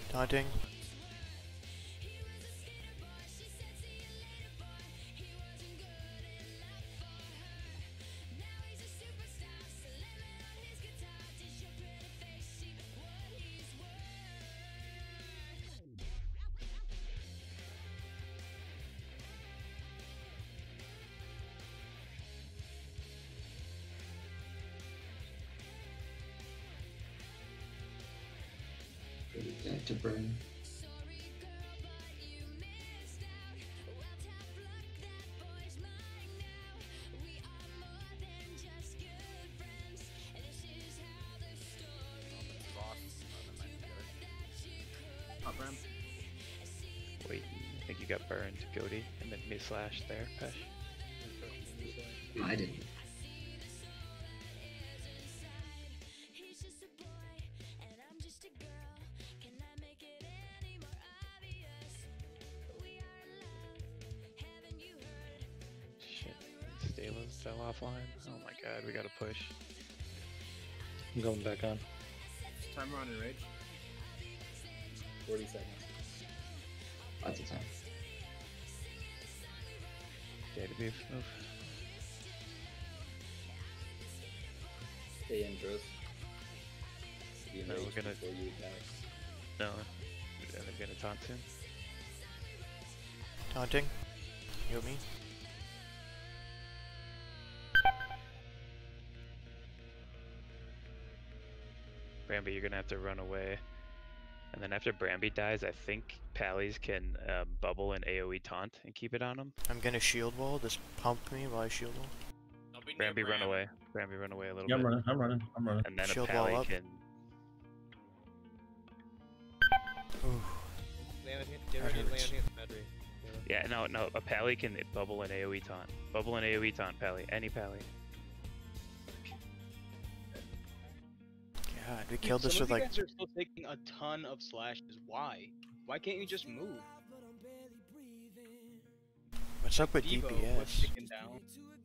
Taunting. Back to burn. Wait, I think you got burned, Goaty, and then me slash there, Pesh. I didn't. Shit, Stalos fell offline. Oh my god, we gotta push. I'm going back on. Timer on in rage. 40 seconds. Lots of time. Data beef move. Stay in, Dross. No, we're gonna. You attack. No, and they're gonna taunt soon. Taunting. Heal me. Bramby, you're gonna have to run away. And then after Bramby dies, I think Pallies can bubble and AoE taunt and keep it on him. I'm gonna shield wall. Just pump me while I shield wall. Bramby, run away. Bramby, run away a little Yeah, bit. I'm running. And then Shield a wall Pally up. can. Ooh. Land on here. Get ready to land on here. Battery. Yeah, no, a Pally can bubble and AoE taunt. Bubble and AoE taunt, Pally. Any Pally. God, we killed this with Some of like. you guys are still taking a ton of slashes. Why? Why can't you just move? What's up with Devo was DPS? taken down.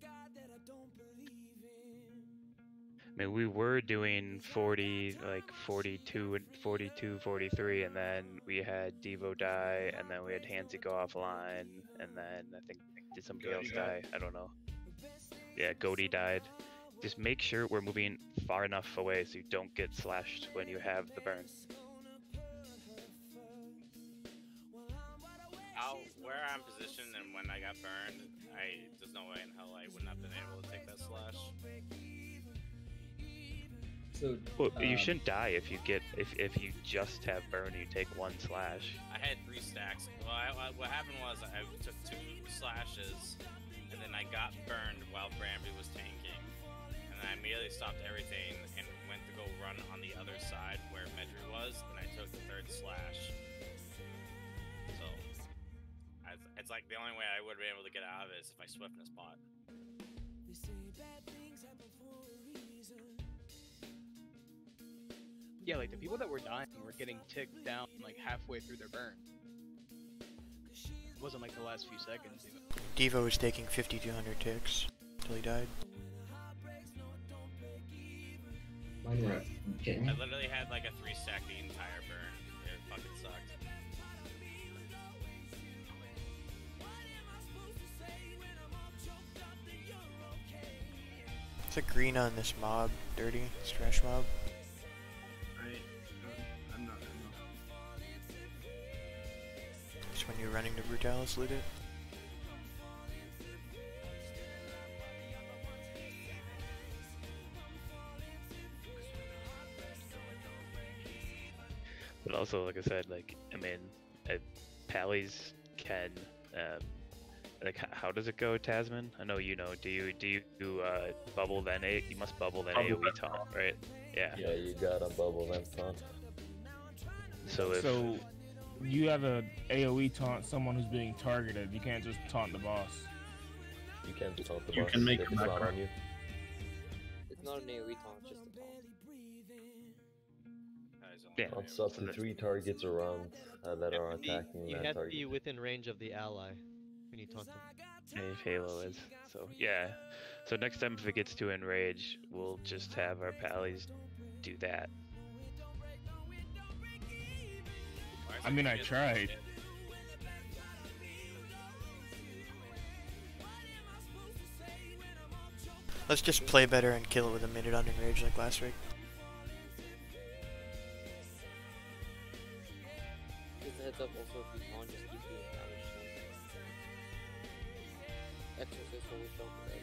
I mean, we were doing 40, like 42, 43, and then we had Devo die, and then we had Hansy go offline, and then I think did somebody else die? I don't know. Yeah, Goaty died. Just make sure we're moving far enough away so you don't get slashed when you have the burn. Where I'm positioned and when I got burned, there's no way in hell I wouldn't have been able to take that slash. So, Well, you shouldn't die if you get if you just have burn and you take one slash. I had 3 stacks. Well, what happened was I took 2 slashes, and then I got burned while Bramby was tanking, and then I immediately stopped everything and went to go run on the other side where Medry was, and I took the 3rd slash. So it's like the only way I would be able to get out of it is if I swiftness bot. Yeah, like the people that were dying were getting ticked down like halfway through their burn. It wasn't like the last few seconds even. Devo was taking 5,200 ticks till he died. Mine were getting I literally had like a 3-stack the entire burn. It fucking sucked. It's a green on this mob, dirty, it's trash mob. right. I'm not. Just when you're running to Brutalis, loot it. But also, like I said, like I mean, Pallies can like how does it go, Tasman? I know you know. Do you bubble then you must bubble then Bubble AoE taunt, right? Yeah. Yeah, you gotta bubble then taunt. So if So you have a AoE taunt someone who's being targeted. You can't just taunt the boss. You can't taunt the You boss can make if a it's not macro. on you. It's not an AoE taunt, it's just a taunt. Yeah. Taunts up to 3 targets around that are attacking You that have to be target. within range of the ally when you taunt them. if Halo is. So yeah. So next time if it gets to enrage, we'll just have our Pallies do that. I mean, I tried. Let's just play better and kill it with a minute on enrage like last week. Just a heads up also, if you can, just keep doing damage to him. Exorcist always felt ready.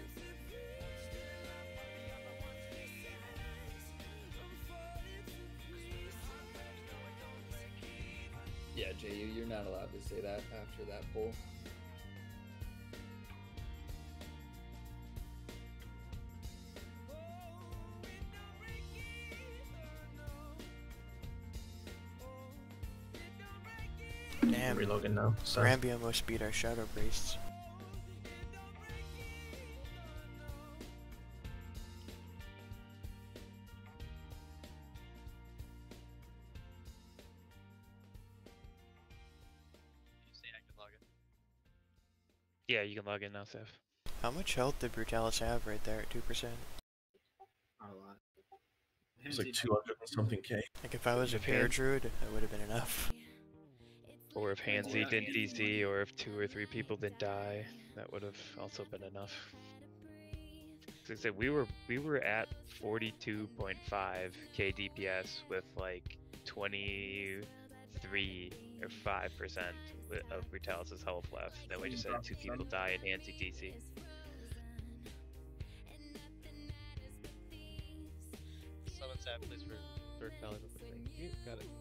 Yeah, JU, you're not allowed to say that after that pull. Damn, Reloading now. So. Granby almost beat our Shadow Priests. Yeah, you can log in now, Seth. How much health did Brutalis have right there at 2%? Not a lot. It's like 200 something K. Like if I was a Bear Druid, that would have been enough. Or if Hansi didn't DC, or if 2 or 3 people didn't die, that would have also been enough. So I said we were at 42.5 K DPS with like 23 or 5% of Brutalis' health left. Then we just had 2 people die and Hansi DC. Summon Sap, please, for third paladin. Thank you. Got it.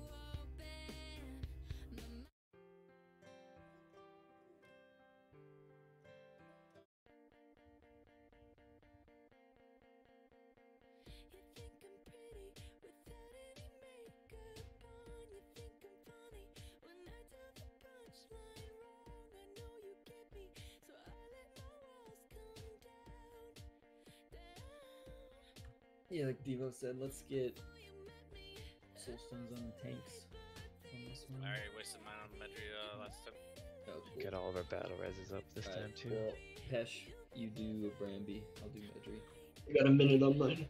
Yeah, like Devo said, let's get soulstones on the tanks on this one. Alright, wasted mine on Medri last time. Oh, cool. Get all of our battle reses up this time too. Well, Pesh, you do Bramby, I'll do Medri. I got a minute on mine.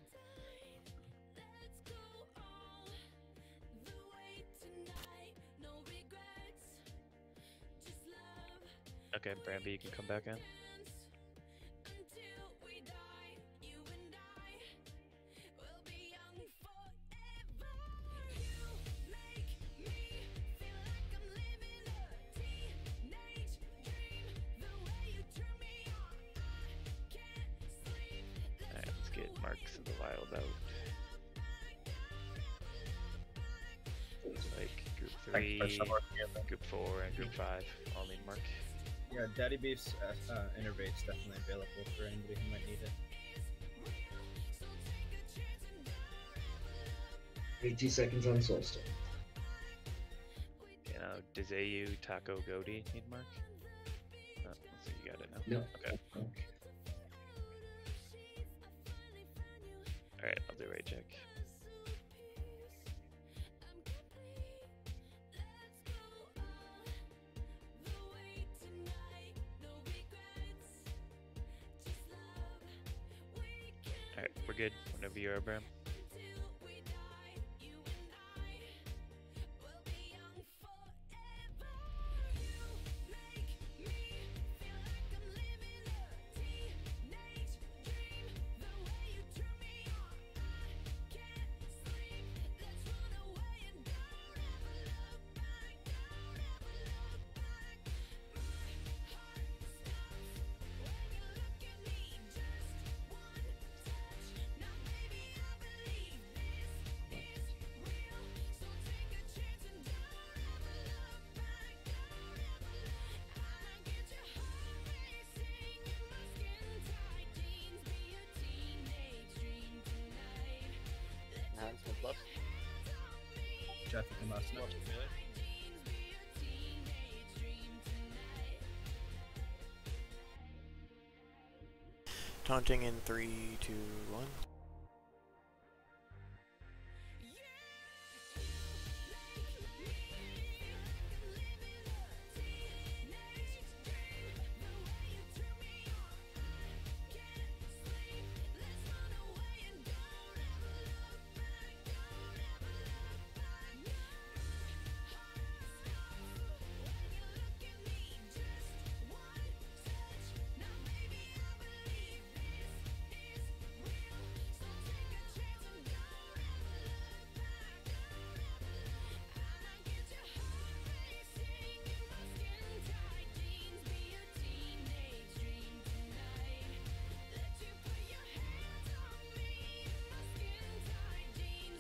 Okay, Bramby, you can come back in. Alright, let's get Marks of the Wild out. Like group 3, group 4, and group 5 all need Mark. Yeah, Daddy Beef's Innervate's definitely available for anybody who might need it. 80 seconds on Soulstone. You know, does AU Taco Goaty need Mark? Oh, let's see, you got it now. No. Okay. Alright, I'll do raid check. Alright, we're good. Whenever you are, Bram. Jeff, you can last now. Taunting in 3, 2, 1.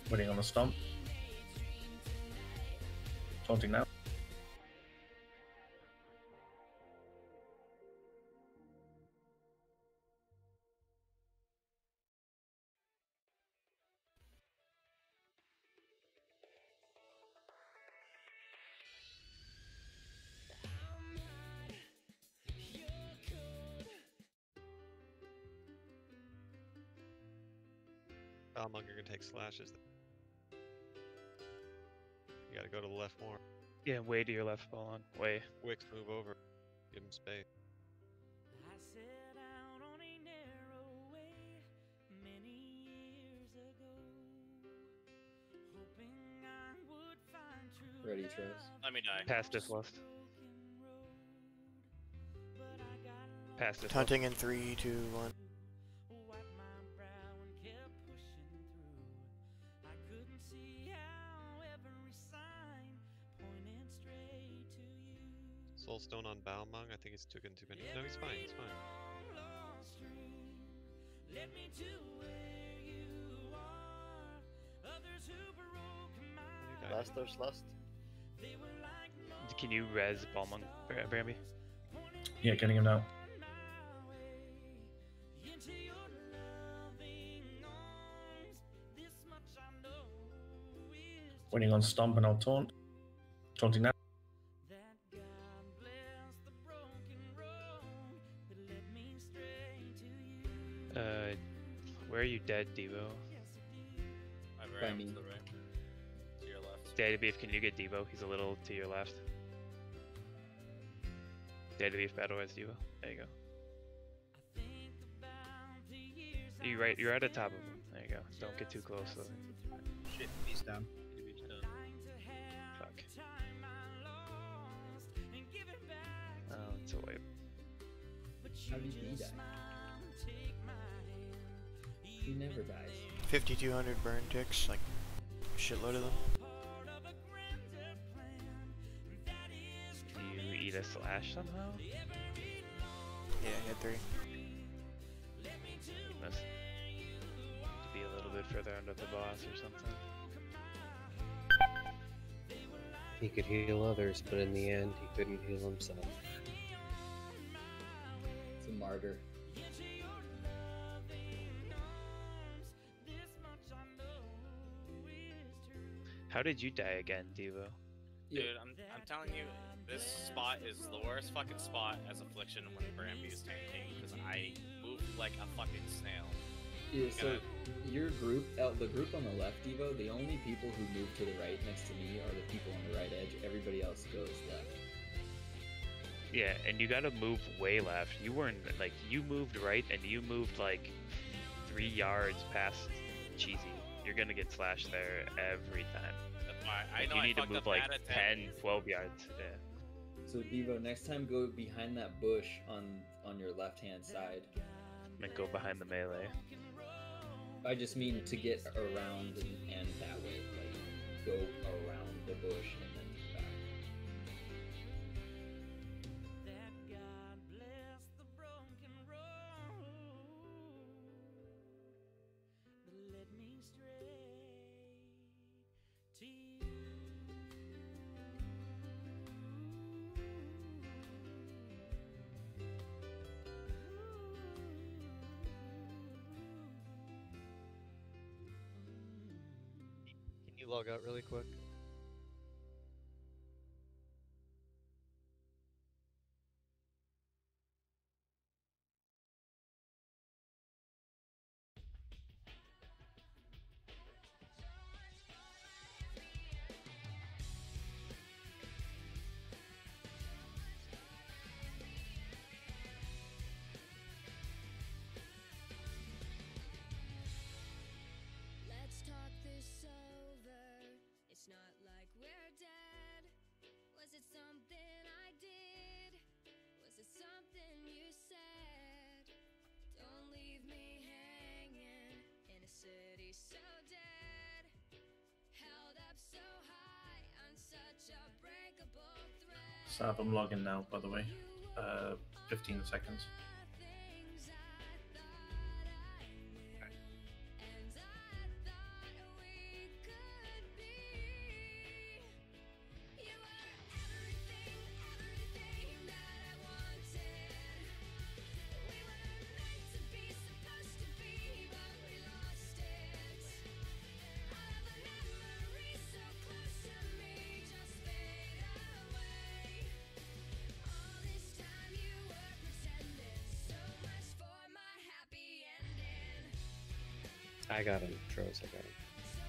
Waiting on the stomp. Taunting now. Balmonger can take slashes. You gotta go to the left more. Yeah, way to your left, ball on. Way. Wicks, move over. Give him space. Ready, Travis? Let me die. Pass this left. Pass this left. Taunting in 3, 2, 1. Soulstone on Balmung. I think he's taken too many. No, he's fine. He's fine. Last there's last. Can you res Balmung, Bramby? Yeah, getting him now. Waiting on stomp and I'll taunt. Taunting now. Where are you dead, Devo? I ran to the right. To your left. Data Beef, can you get Devo? He's a little to your left. Data Beef battle as Devo. There you go. You're at the top of him. There you go. Don't get too close though. Shit, he's down. Fuck. Oh, it's a wipe. How did he die? He never dies. 5,200 burn ticks, like shitload of them. Do you eat a slash somehow? Yeah, I had 3. You must be a little bit further under the boss or something. He could heal others, but in the end, he couldn't heal himself. It's a martyr. How did you die again, Devo? Dude, I'm telling you, this spot is the worst fucking spot as Affliction when Bramby is tanking, because I moved like a fucking snail. Yeah, so your group, the group on the left, Devo, the only people who move to the right next to me are the people on the right edge. Everybody else goes left. Yeah, and you gotta move way left. You weren't, like, you moved right and you moved like 3 yards past Cheesy. You're gonna get slashed there every time. That's why I Like, know you I need to fucked move up like bad at 10, 12 yards. Yeah. So Devo, next time go behind that bush on your left-hand side. And go behind the melee. I just mean to get around and that way, like go around the bush and then back. Can you log out really quick? Let's talk this over. It's not like we're dead. Was it something I did? Was it something you said? Don't leave me hanging in a city so dead. Held up so high on such a breakable thread. Sab, I'm logging now, by the way. 15 seconds. I got him, Tros. I got him.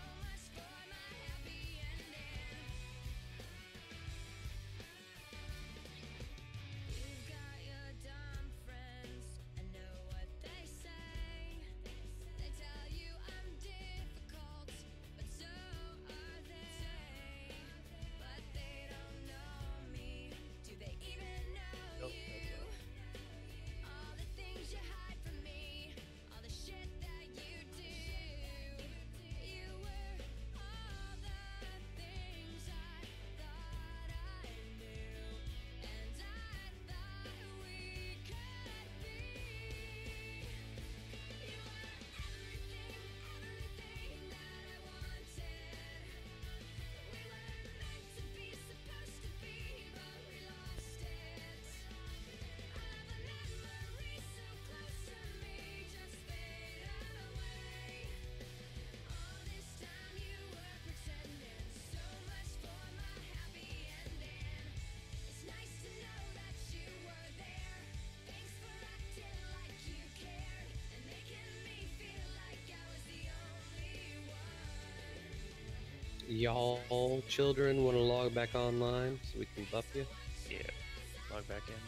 Y'all children want to log back online so we can buff you? Yeah, log back in.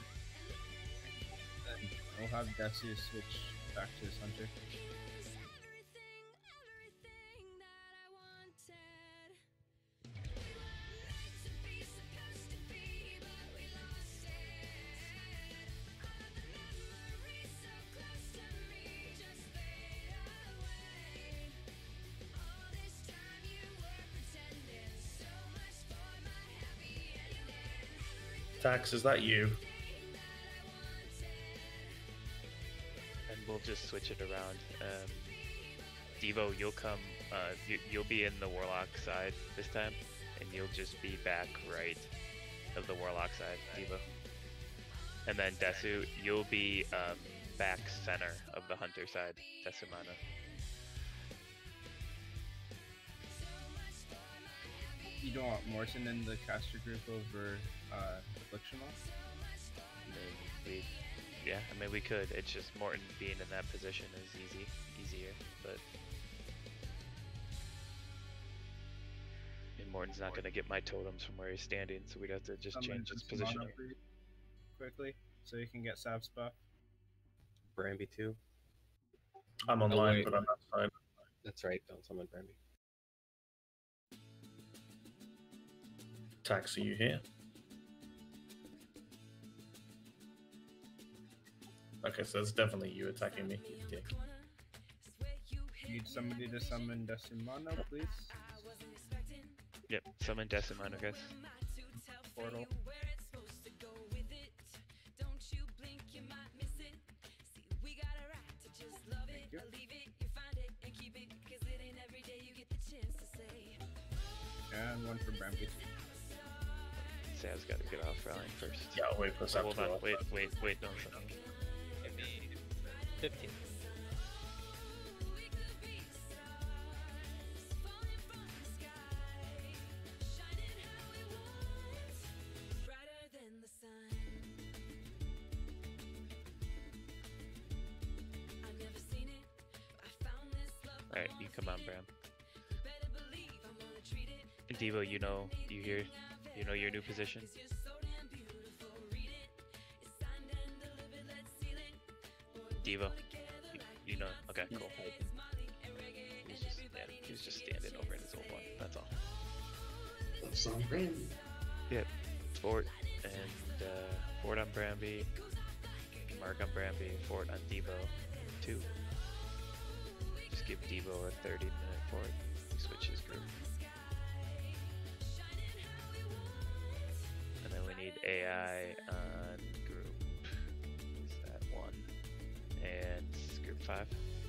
We'll have Desu switch back to his hunter. Tax, is that you? And we'll just switch it around. Devo, you'll come. You'll be in the Warlock side this time, and you'll just be back right of the Warlock side, Devo. And then Desu, you'll be back center of the Hunter side, Desumana. You don't want Morton in the caster group over Affliction off? Yeah, I mean we could. It's just Morton being in that position is easier, but and Morton's not gonna get my totems from where he's standing, so we'd have to just change his positioning quickly, so you can get Sav's buff. Bramby too. I'm online, but I'm outside. That's right. Don't summon Bramby. Tax, are you here? Okay, so it's definitely you attacking me, you dick. Need somebody to summon Desumana, please? Yep, summon Desumana, guys. Portal. And one for Bramby. Sav's got to get off rallying first. Yeah, I'll wait for Sav. Hold on, wait, no, something. Give me 15. Alright, you come on, Bram. And Devo, you know your new position? Devo, you know, okay, cool. He was just standing over in his old one, that's all. That's on Brandy. Yep, Fort, and Fort on Bramby, Mark on Bramby, Fort on Devo, 2. Just give Devo a 30-minute Fort, switch his group. And then we need AI on group, is that 1, and group 5.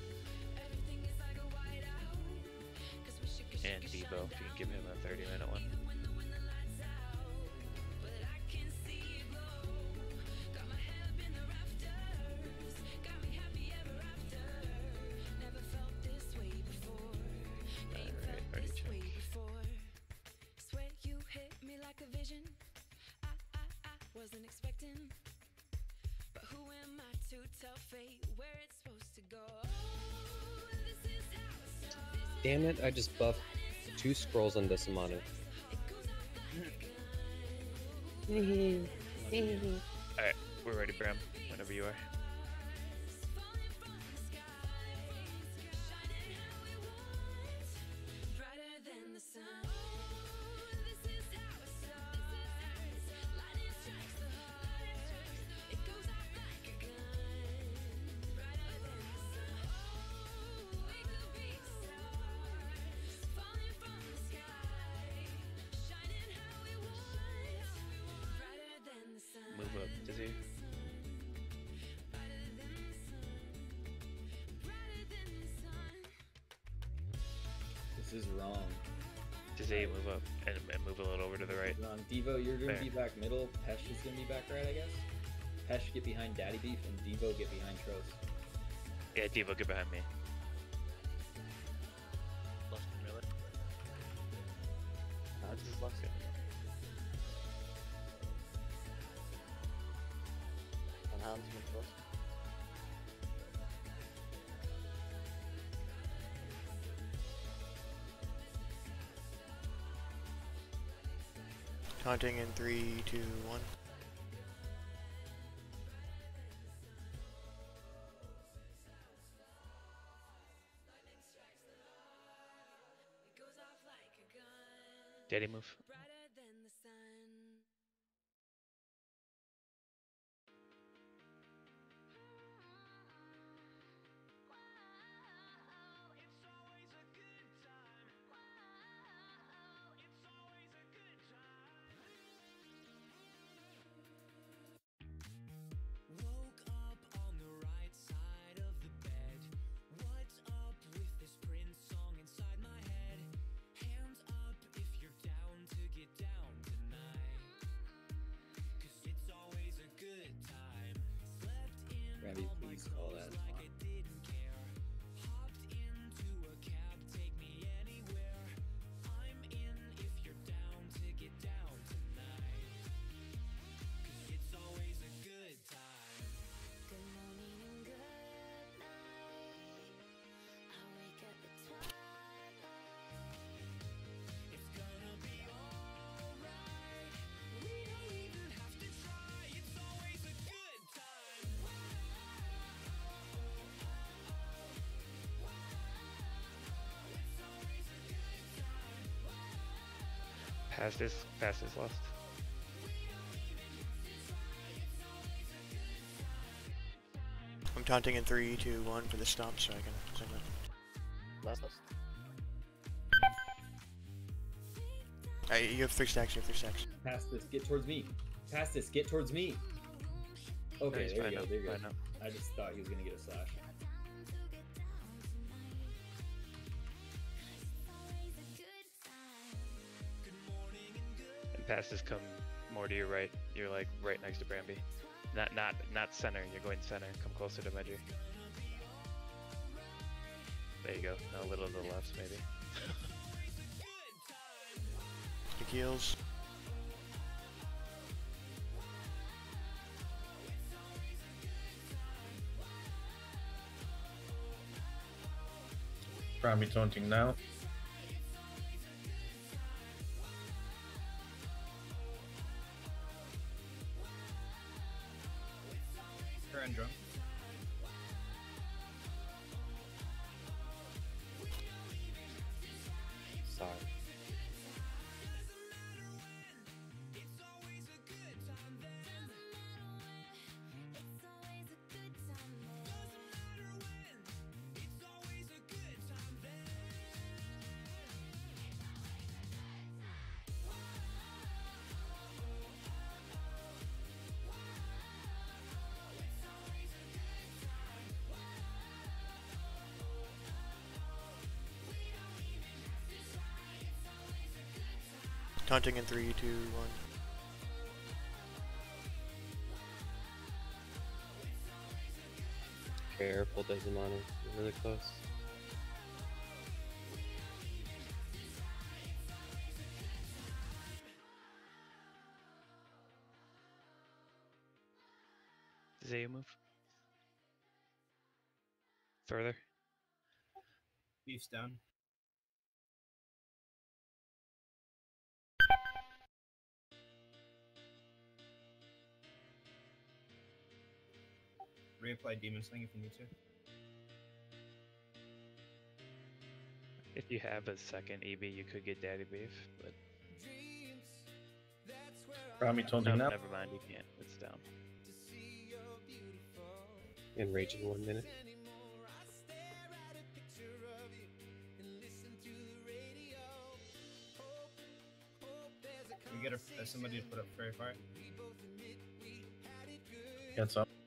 And Devo, if you can give him a 30-minute one. Wasn't expecting, but who am I to tell fate where it's supposed to go? This is how it's Damn it, I just buffed 2 scrolls on Decimano. Alright, we're ready, Bram. Whenever you are. Move up, Dizzy. This is wrong. Dizzy, move up and move a little over to the right. Wrong. Devo, you're gonna There. be back middle. Pesh is gonna be back right, I guess. Pesh get behind Daddy Beef, and Devo get behind Tros. Yeah, Devo, get behind me. Left melee. This is left good. Enhancement first. Taunting in 3, 2, 1. Daddy, move. Woke up on the right side of the bed. What's up with this Prince song inside my head? Hands up if you're down to get down tonight. 'Cause it's always a good time. Slept in Randy, all my please call clothes that. like I didn't care. Hopped into a cab, take me anywhere. I'm in if you're down to get down tonight. 'Cause it's always a good time. Good morning and good night. I wake up at twilight. It's gonna be alright. We don't even have to try. It's always a good time. It's always a good time. Pass this left. I'm taunting in 3, 2, 1 for the stomp so I can send it. Last. You have 3 stacks, you have 3 stacks. Pass this. Get towards me. Pass this. Get towards me. Okay, Nice, there fine you go. now, There you go. fine now. I just thought he was gonna get a slash. And pass this come more to your right. You're like right next to Bramby. Not center. You're going center. Come closer to Medjay. There you go. Now a little to the left, maybe. Kick heels. Bramby taunting now. Current drum. Sorry. Taunting in 3, 2, 1. Careful, Desmond. You're really close. Zaya move. Further. Beef's down. reapply Demon Sling if you need to. If you have a second EB, you could get Daddy Beef, but Rami told no, you now. never mind. You can't. It's down. Enrage in 1 minute. Can we get somebody to put up Fairy Fire? Gets up.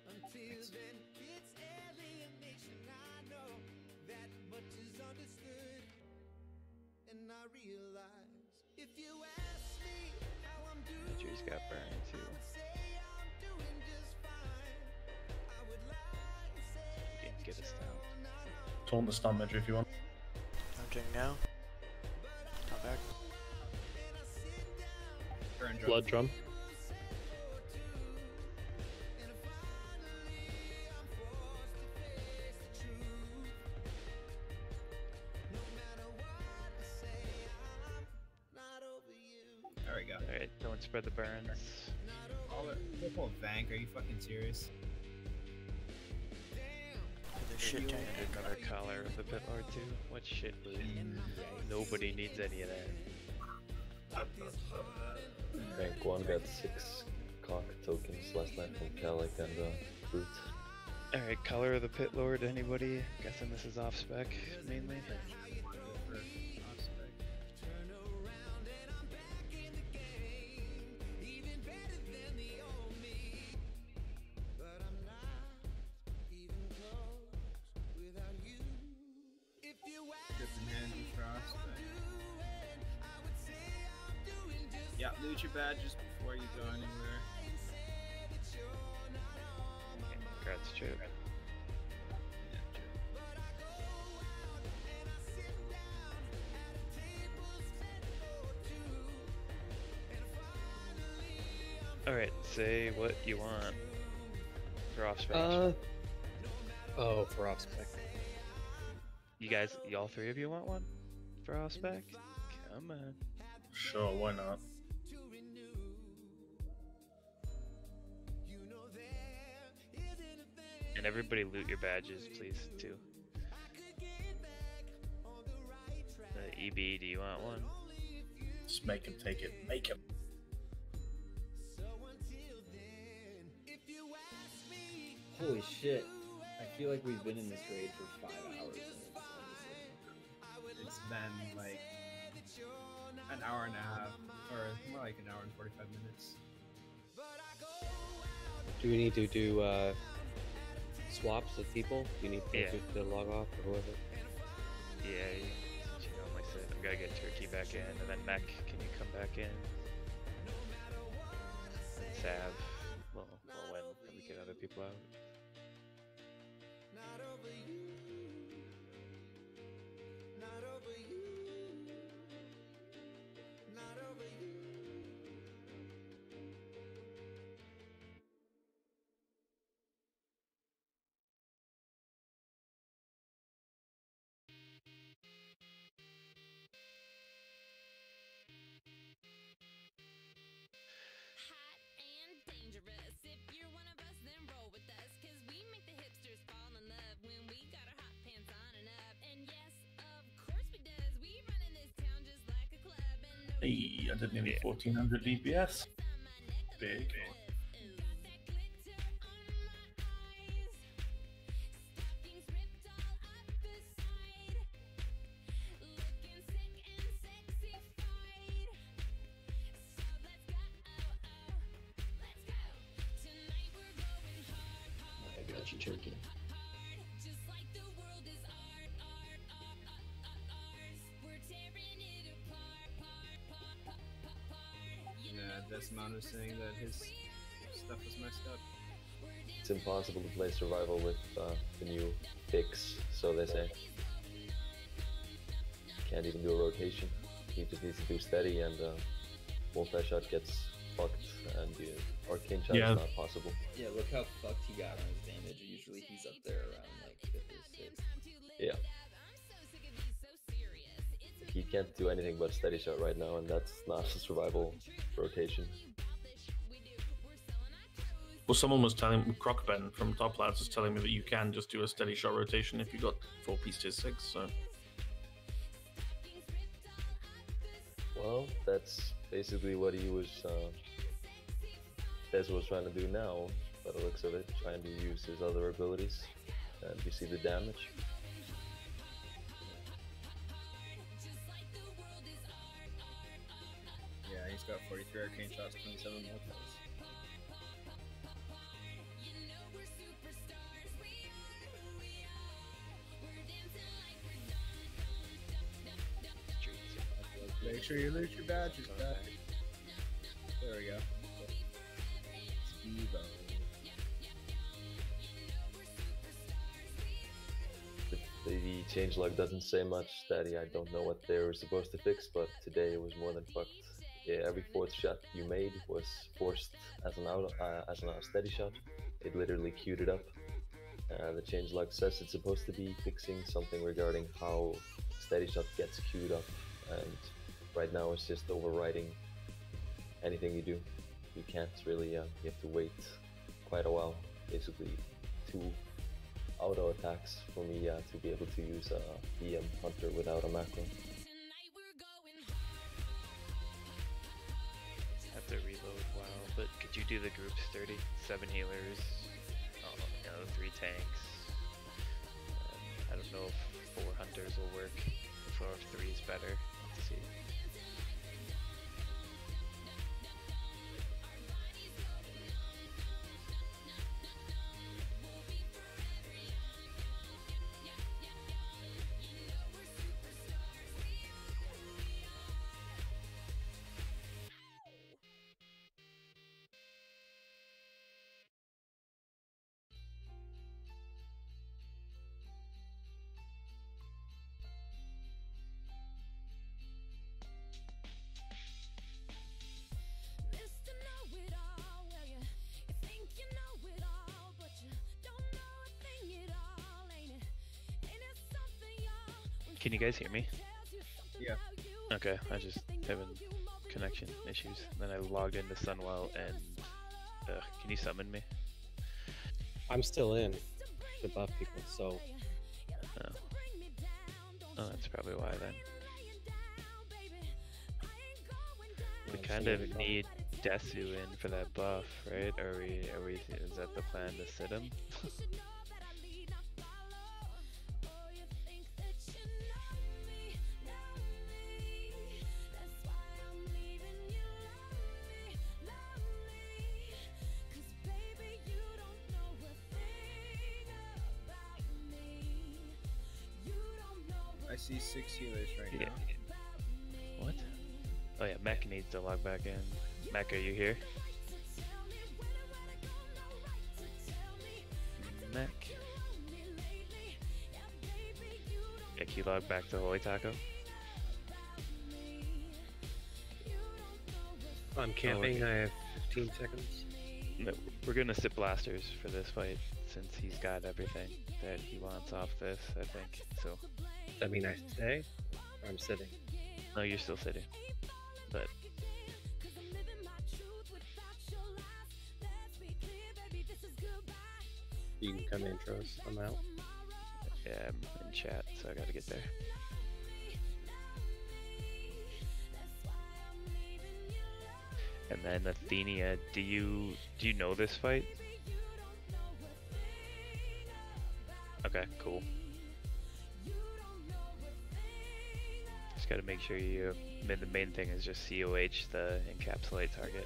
Juice got burned too. Didn't get us down. Taunt the stun measure if you want. Taunting now. Taunt back. Blood drum. There we go. Alright, don't spread the burns. Triple Vank, are you fucking serious? The shit tank. Another collar of the pit lord too. What shit, dude? Nobody needs any of that. Rank 1 got 6 cock tokens last night from Calic and Brute. Alright, color of the pit lord, anybody? Guessing this is off spec mainly. Yeah, loot your badges before you go anywhere. Congrats, Chip. Alright, say what you want for off spec. Oh, for off spec. You guys, all three of you want one for off spec? Come on. Sure, why not? And everybody loot your badges, please, too. EB, do you want one? Just make him take it. Make him. Holy shit. I feel like we've been in this raid for 5 hours. It's been like an hour and a half, or more like an hour and 45 minutes. Do we need to do swaps of people? Do you need to log off or whoever? Yeah, since you know my set, I'm gonna get Turkey back in, and then Mech, can you come back in? And Sav, well, when we get other people out. Hey, I did nearly 1400 DPS. Big. I got you, Turkey. Desmond was saying that his stuff was messed up. It's impossible to play survival with the new fix, so they say. Can't even do a rotation. He just needs to do steady, and multi-shot gets fucked, and arcane shot is not possible. Yeah, look how fucked he got on his damage. Usually he's up there around like 5th or 6th. Yeah. He can't do anything but steady shot right now, and that's not a survival rotation. Well, someone was telling me, Crocben from Top Lads was telling me that you can just do a steady shot rotation if you got 4-piece tier 6, so... Well, that's basically what he was, Des was trying to do now, by the looks of it, trying to use his other abilities, and you see the damage. Yeah, he's got 43 arcane shots, 27 multis. Make sure you loot your badges back. There we go. Speedo. The changelog doesn't say much, Daddy. I don't know what they were supposed to fix, but today it was more than fucked. Yeah, every fourth shot you made was forced as an steady shot. It literally queued it up. The changelog says it's supposed to be fixing something regarding how steady shot gets queued up, and right now it's just overriding anything you do. You can't really, you have to wait quite a while, basically 2 auto attacks for me to be able to use a BM Hunter without a macro. Have to reload, wow, but could you do the group sturdy? 7 healers, 3 tanks. I don't know if 4 hunters will work, or if 3 is better. Let's see. Can you guys hear me? Yeah. Okay, I just having connection issues. Then I logged into Sunwell and can you summon me? I'm still in to buff people, so. Oh, that's probably why then. We kind of need Desu in for that buff, right? Is that the plan to sit him? I see 6 healers right now. What? Oh yeah, Mech needs to log back in. Mech, are you here? Mech. Yeah, can you log back to Holy Taco? I'm camping, I have 15 seconds. No, we're gonna sit blasters for this fight since he's got everything that he wants off this, I think. So. Does that mean I stay? Or I'm sitting? No, you're still sitting. But you can come intros. I'm out. Yeah, I'm in chat, so I gotta get there. And then Athenia, do you know this fight? Okay, cool. Just gotta make sure you. The main thing is just COH, the encapsulate target.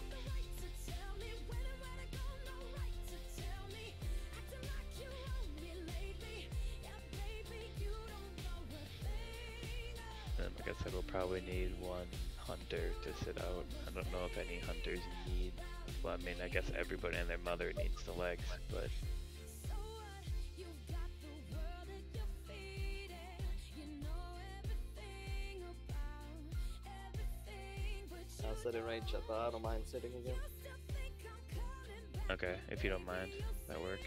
Like I said, we'll probably need 1 hunter to sit out. I don't know if any hunters need. Well, I mean, I guess everybody and their mother needs the legs, but. I'll sit in range up. I don't mind sitting again. Okay, if you don't mind, that works.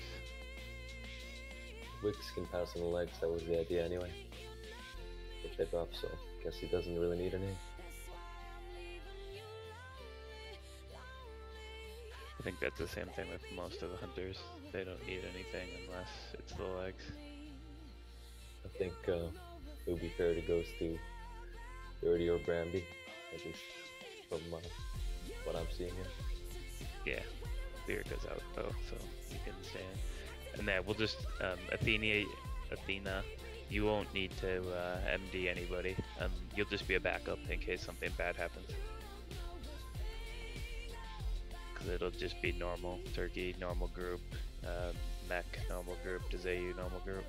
Wix can pass on the legs, that was the idea anyway. If they buff, so guess he doesn't really need any. think that's the same thing with most of the hunters. They don't need anything unless it's the legs. I think it would be fair to ghost to 30 or Bramby, at least from what I'm seeing here. Yeah, Beard goes out though, so you can stand. And then we'll just Athena, you won't need to MD anybody. You'll just be a backup in case something bad happens. Because it'll just be normal Turkey, normal group, Mech, normal group, Dazayu, normal group.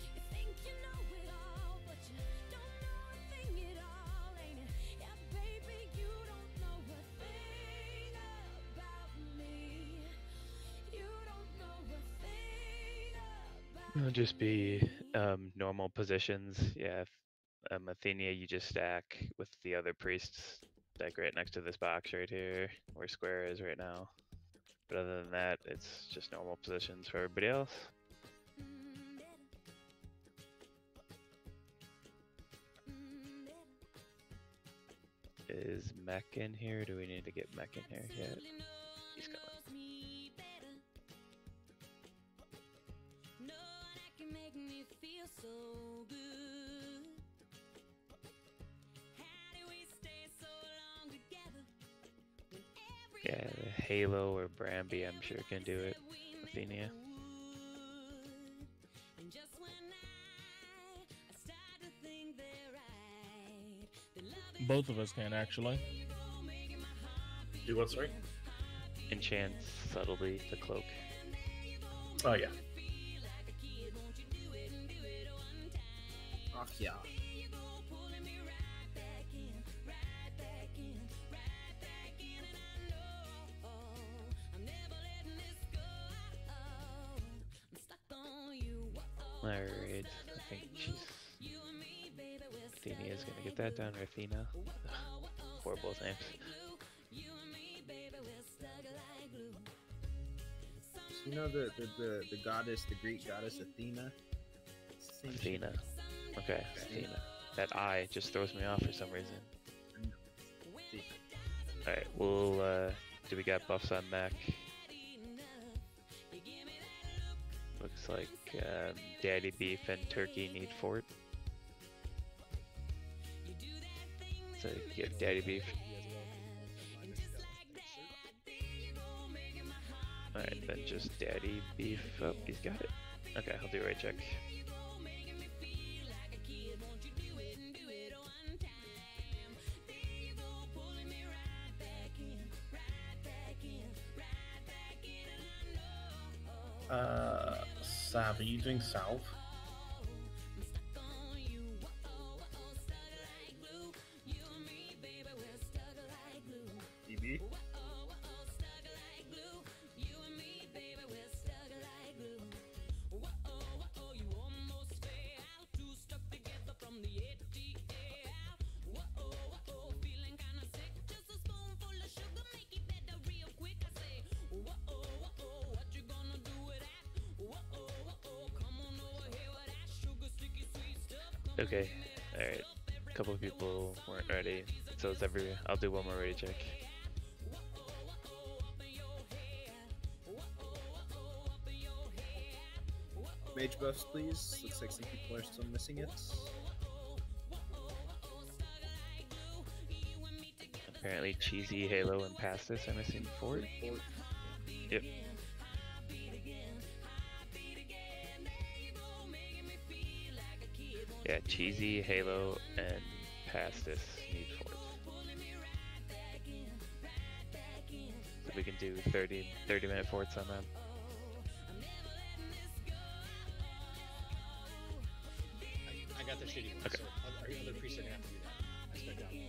It'll just be normal positions. Yeah, Athenia, you just stack with the other priests, like right next to this box right here, where Square is right now. But other than that, it's just normal positions for everybody else. Is Mech in here? Do we need to get Mech in here yet? He's coming. Yeah, Halo or Bramby, I'm sure can do it. Athenia. Both of us can actually. Do what, sorry? Enchant subtly the cloak. Oh yeah. Oh yeah. Alright, I think Athenia's gonna get that done, or Athena. For both names. You know the goddess, the Greek goddess Athena? Athena. Okay, Athena. That I just throws me off for some reason. Alright, we'll, do we got buffs on Mac? Looks like Daddy Beef and Turkey need fort. So give Daddy Beef. Alright, then just Daddy Beef. Oh, he's got it. Okay, I'll do a right check. Sav, are you doing Salve? DB? Okay, alright. A couple of people weren't ready, so it's I'll do one more ready check. Mage buffs, please. Looks like some people are still missing it. Apparently Cheesy, Halo, and Pastis are missing fort. Yep. Yeah, Cheesy, Halo, and Pastis need fort. So we can do 30-minute forts on them. I got the shitty one, okay. So other priests are gonna have to do that. I stepped out.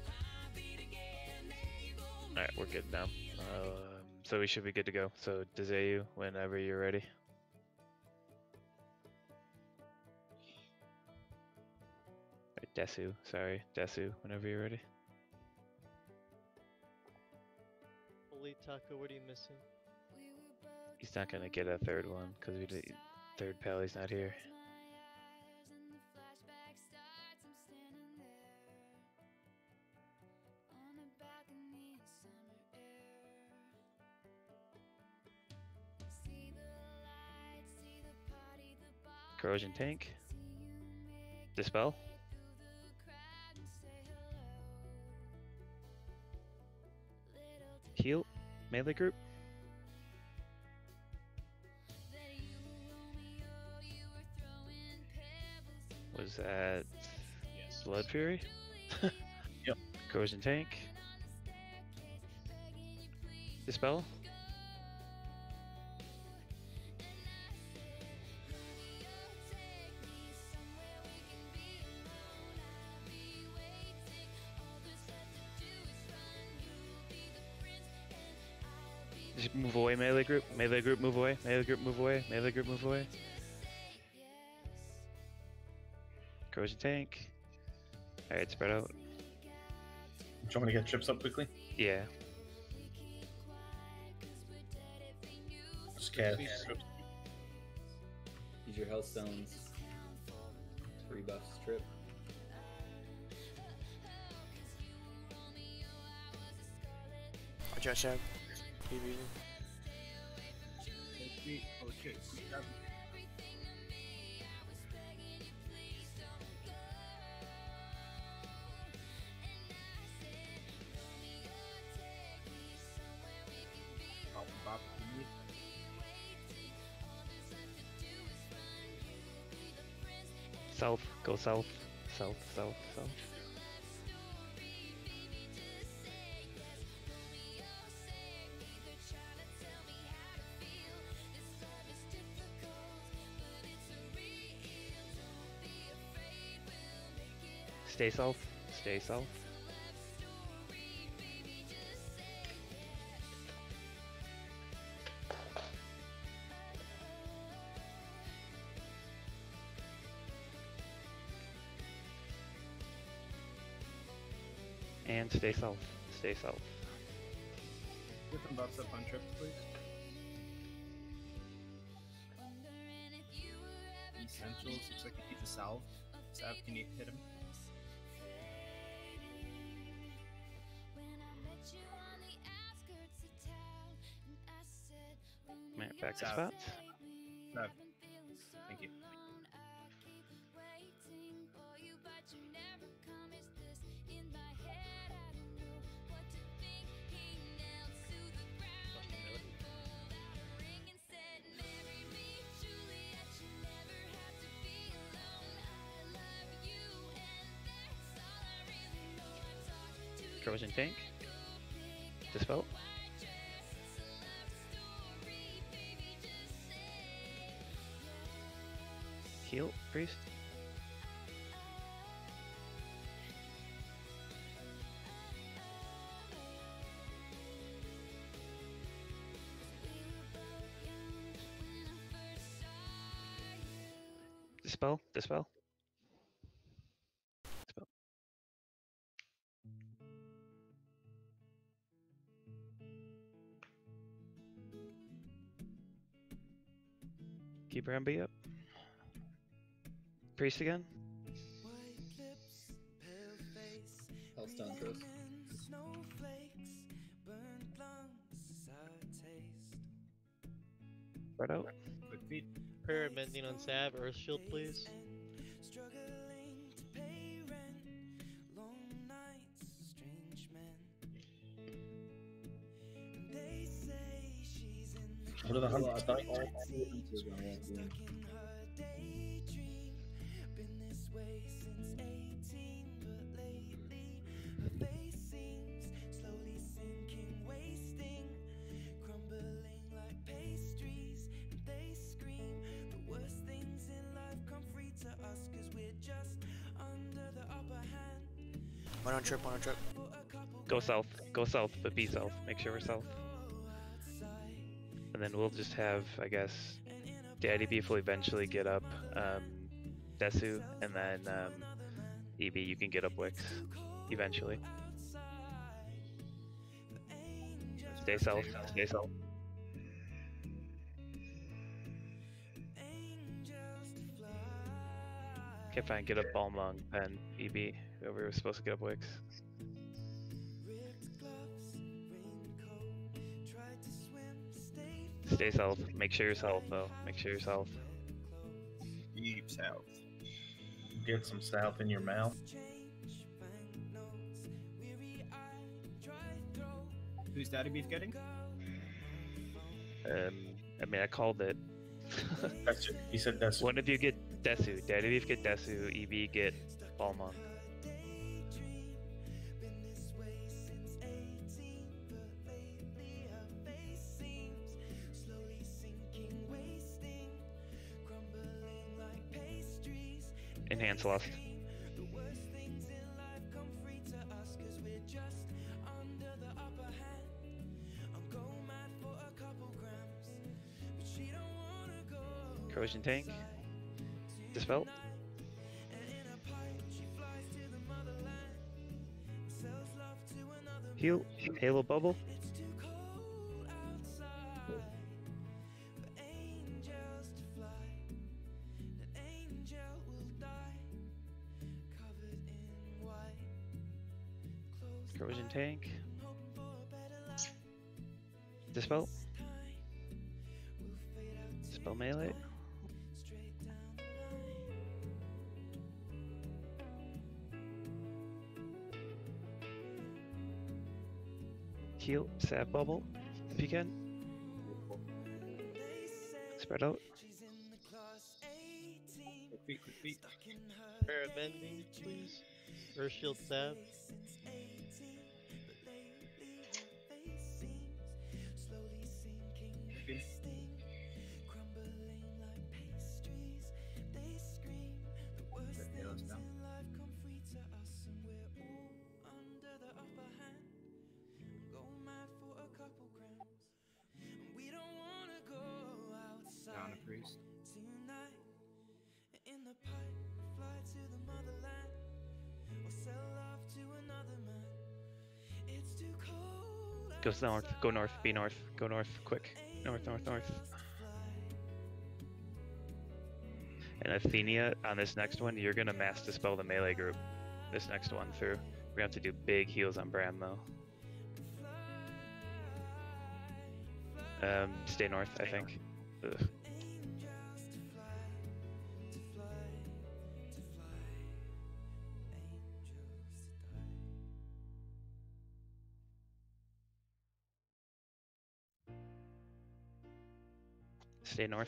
Alright, we're good now. So we should be good to go. So Dazayu, whenever you're ready. Desu, whenever you're ready. Holy Taco, what are you missing? He's not gonna get a third one because third Pally's not here. Corrosion tank. Dispel. Heal. Melee group. Was that Blood Fury? Yep. Corrosion tank. Dispel. Just move away, melee group. Melee group, move away. Melee group, move away. Melee group, move away. Corrosion tank. Alright, spread out. Do you want me to get chips up quickly? Yeah. Scared. Use your health stones. 3 buffs trip. Watch out, Sab. PV. Oh shit. South. Go south. South, south, south. Stay south. Stay south. And stay south. Stay south. Get some buffs up on trips, please. Essentials, looks like he needs a salve. Sav, can you hit him? Right, back to spot. Sav. Thank you. Corrosion tank. Dispel. Heal, priest. Dispel, dispel. Dispel. Keep her MB up. Priest again. Hellstone Chris. Spread out. Quick feet. Prayer mending on Sav. Earth Shield, please. What are the hunters dying? One on trip, one on trip. Go south, but be south. Make sure we're south. And then we'll just have, I guess, Daddy Beef will eventually get up Desu, and then EB, you can get up Wix eventually. Stay south, stay south. Okay, fine, get up Balmung, then EB, whoever was supposed to get up Wix. Stay south. Make sure you're south, though. Make sure you're south. Yeet. south. Get some south in your mouth. Who's Daddy Beef getting? I mean, I called it. Desu. He said Desu. One of you get Desu. Daddy Beef get Desu. EB get Balmung. Enhance Lust. Corrosion Tank. Dispel. Heal. Halo Bubble. Corrosion Tank. Dispel. Dispel Melee. Heal. Sab Bubble. If you can. Spread out. Quick feet. Pair of bending, please. Earth Shield Sab. Down a priest. Go north. Go north. Be north. Go north. Quick. North, north, north. And Athenia, on this next one, you're gonna mass dispel the melee group. This next one through. We're gonna have to do big heals on Bram though. Stay north, I think. Ugh. Stay north.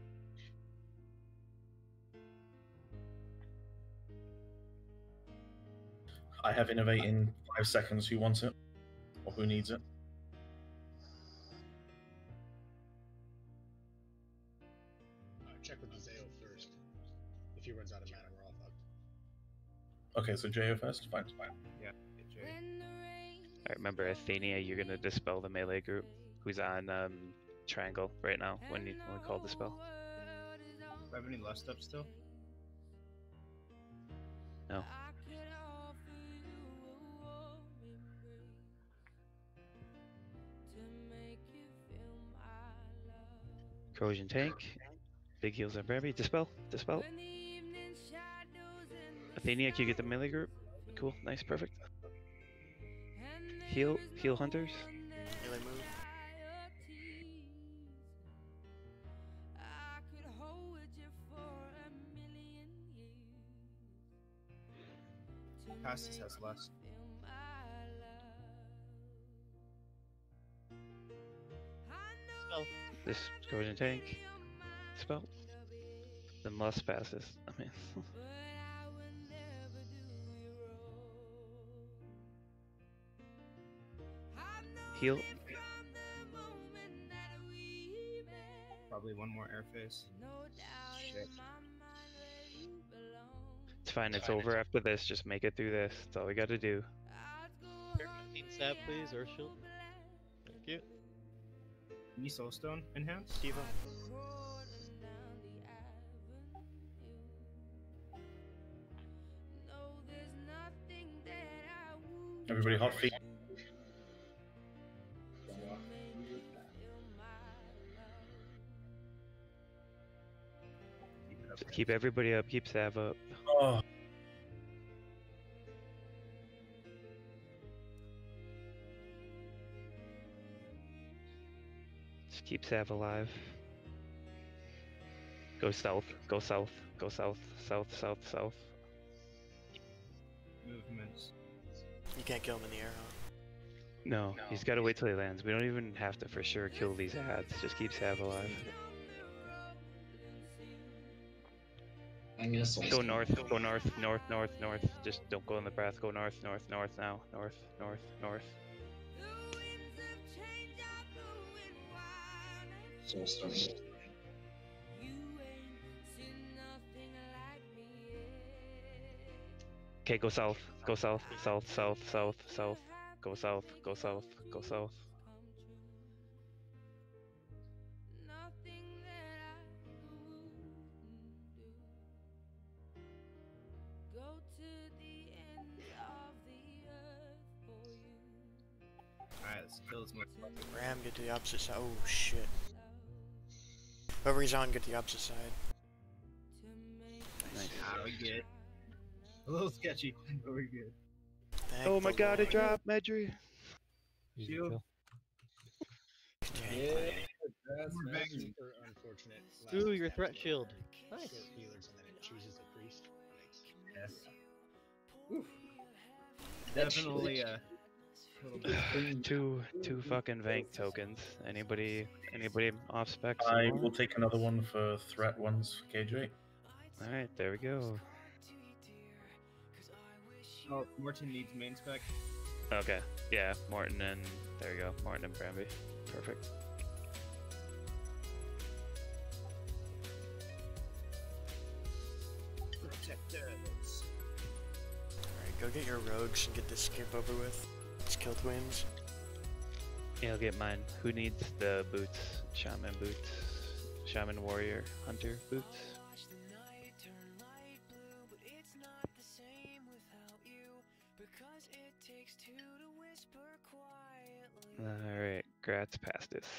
I have Innovate in 5 seconds. Who wants it? Or who needs it? Check with the Zao first. If he runs out of mana, we're all fucked. Okay, so JO first? Fine, fine. Yeah, Alright, remember Athenia, you're gonna dispel the melee group who's on triangle right now when we call the spell. Do I have any lust up still? No. Corrosion Tank. Big heals on Bramby. Dispel. Dispel. Athenia, can you get the melee group? Cool. Nice. Perfect. Heal. Heal Hunters. Melee move. Pastus has lust. Spell. This Corrosion Tank. Spell. Then Lust passes. I mean. Heal. Probably one more air phase. Shit. It's fine. It's over after this. Just make it through this. That's all we got to do. Pair 15 Sab, please. Earth Shield. Thank you. Any Soulstone enhance? Diva. Everybody hot feet. Keep everybody up. Keep Sav up. Oh. Just keep Sav alive. Go south. Go south. Go south. South. South. South. Movements. You can't kill him in the air, huh? No, he's got to wait till he lands. We don't even have to for sure kill these ads. Just keep Sav alive. I'm gonna soul Go stone. north. Go north. North. North. North. Just don't go in the breath. Go north. North. North now. North. North. North. Soul stone. Okay, go south. Go south. South. South. South. South. Go south. Go south. Go south. Alright, let's kill this motherfucker. Ram, get to the opposite side. Oh shit. Whoever he's on, get to the opposite side. Nice. Ah, we good. A little sketchy, but we're good. Thank Oh my the god, it Lord. dropped, Medri. Shield. Yeah, that's We're back. Super unfortunate. Ooh, your threat shield. Nice. Short healers and then it chooses a priest. Yes. Oof. Definitely a little bit. Two fucking Vank tokens. Anybody off spec? some I more? will take another one for threat ones, KJ. Alright, there we go. Oh, Morton needs main spec. Okay, yeah, Morton and there you go, Morton and Bramby. Perfect. Protectors. Alright, go get your rogues and get this skip over with. Let's kill twins. Yeah, I'll get mine. Who needs the boots? Shaman boots. Shaman warrior hunter boots. Alright, Gratz passed this.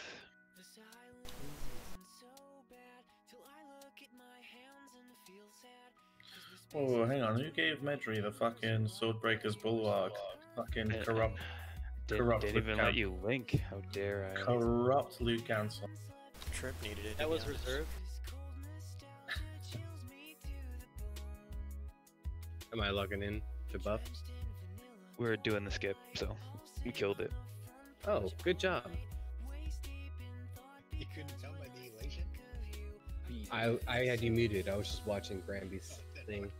Oh, hang on. Who gave Medri the fucking Swordbreaker's Bulwark? Fucking corrupt. Corrupt Didn't loot even can- let you link. How dare I? Corrupt loot cancel. Trip needed it. to That be was honest. reserved. Am I logging in to buff? We're doing the skip, so we killed it. Oh, good job. You couldn't tell by the elation? I had you muted. I was just watching Granby's thing.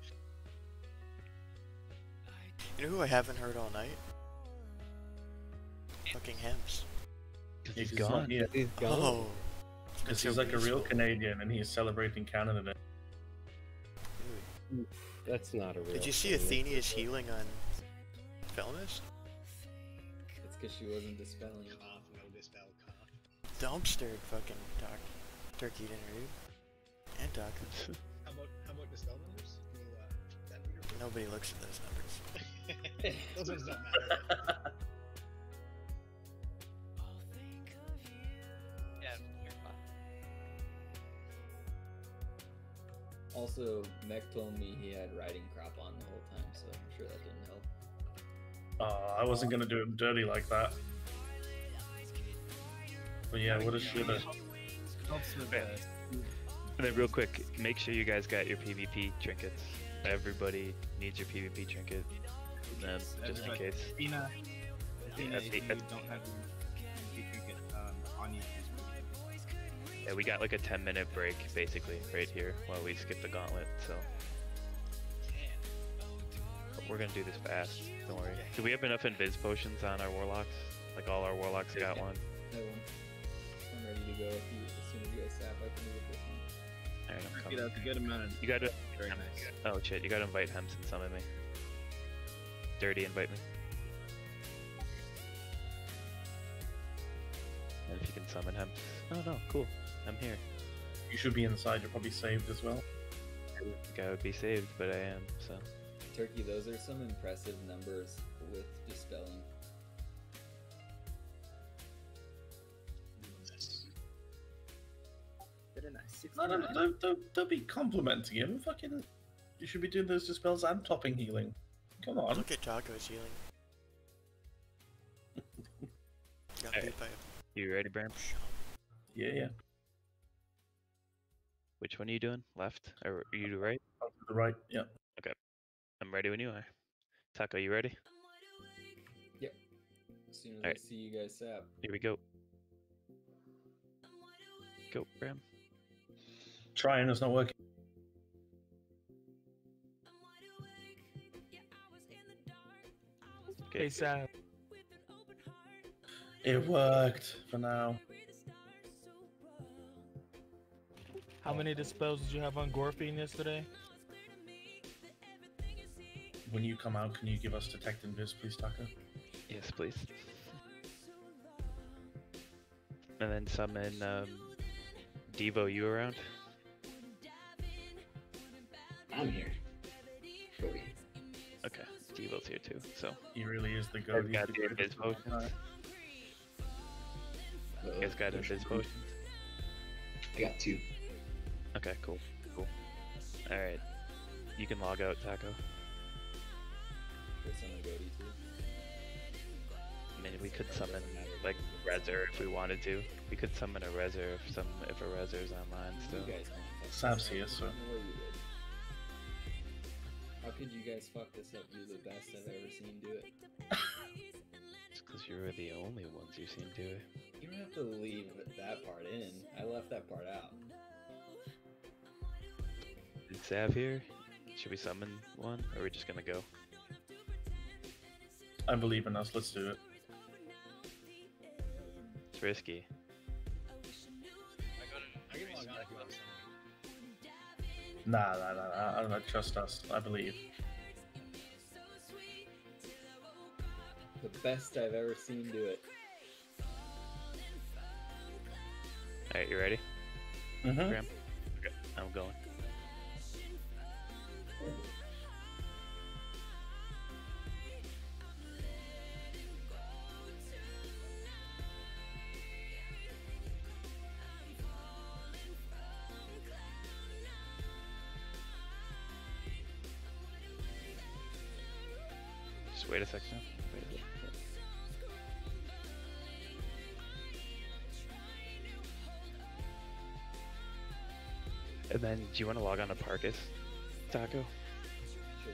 You know who I haven't heard all night? Fucking Hems. He's not gone. here. He's gone. Oh. Because so he's like a real peaceful. Canadian and he's celebrating Canada Day. Dude, That's not a real. did you see thing. Athenia's healing on Felnist? It's because she wasn't dispelling. Cough, no dispel, cough. Dumpstered fucking turkey dinner, dude. And taco. How about dispel numbers? Can you, that reader? Nobody looks at those numbers. Those ones don't matter. Yeah, you're fine. Also, Mech told me he had riding crop on the whole time, so I'm sure that didn't help. I wasn't gonna do him dirty like that. But yeah, what a shitter. Helps with And then real quick, make sure you guys got your PvP trinkets. Everybody needs your PvP trinket. Just in case. Athena, if you Athena- don't have your trinket on you, Yeah, we got like a 10-minute break basically right here while we skip the gauntlet, so. But we're gonna do this fast, don't worry. Do we have enough invis potions on our warlocks? Like all our warlocks got one? I won't. I'm ready to go. As soon as you guys sap, I can move this one. Alright, I'm get coming. out a good amount of. You gotta. Very nice. Oh shit, you gotta invite Hems and summon me. Dirty, invite me. And if you can summon Hems. Oh no, cool. I'm here. You should be inside, you're probably saved as well. I think I would be saved, but I am, so. Turkey, those are some impressive numbers with dispelling. Very nice. No, don't be complimenting him. Fucking, you should be doing those dispels and topping healing. Come on. Look at Taco's healing. Got Alright. beat by a You ready, Bram? Yeah, yeah. Which one are you doing? Left or are you right? To the right, yeah. Okay. I'm ready when you are. Taco, you ready? Yep. As soon as I Alright. see you guys sap. Here we go. Go, Bram. Trying, it's not working. Okay, Hey, Sam. It worked for now. How many dispels did you have on Gorfine yesterday? When you come out, can you give us Detect Invis, please, Taco? Yes, please. And then summon Devo, you around? I'm here. Cody. Okay, Devo's here too, so. He really is the You goat. guys got the invis potions? You guys got invis potions? I got 2. Okay, cool. Alright. You can log out, Taco. I mean, we could summon, like, Rezer if we wanted to. We could summon a Rezer if a Rezer's online still. Sam's here, so. How could you guys fuck this up? You're the best I've ever seen do it. It's because you're the only ones you've seen do it. You don't have to leave that part in. I left that part out. Is Sav here? Should we summon one, or are we just gonna go? I believe in us, let's do it. It's risky. I can log on if you want something. Nah, I don't trust us. I believe. The best I've ever seen do it. Alright, you ready? Mm-hmm. Graham? Okay, I'm going. Just wait a second. Wait a second. And then, do you want to log on to Parkus, Taco? Sure.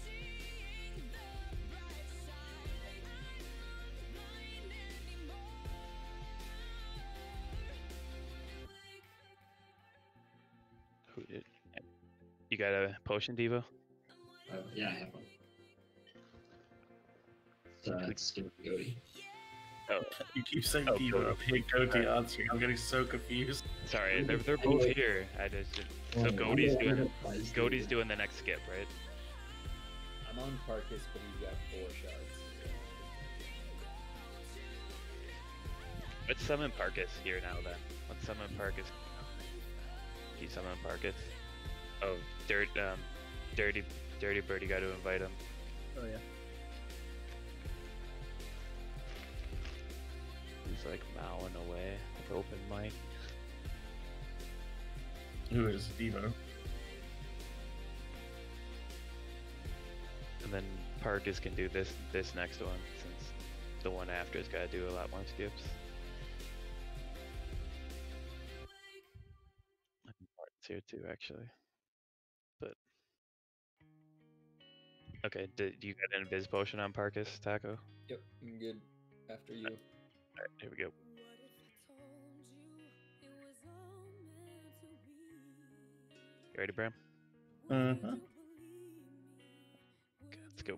Who did? You got a potion, Devo? Yeah, I have one. So it's Cody. Oh, You keep saying Oh, Devo. Cody. I'm here, Cody answering. I'm getting so confused. sorry, they're both here. I just so Cody's doing the next skip, right? I'm on Parkus, but he's got 4 shards. Let's summon Parkus here now then. Let's summon Parkus. Can you summon Parkus? Oh, Dirty Birdie got to invite him. Oh yeah. He's like mowing away with open mic. Who is Devo? And then Parkus can do this next one, since the one after's got to do a lot more skips. Martin's here too, actually. But okay, did you get an invis potion on Parkus, Taco? Yep, I'm good. After you. Alright, here we go. You ready, Bram? Mm-hmm. Okay, let's go.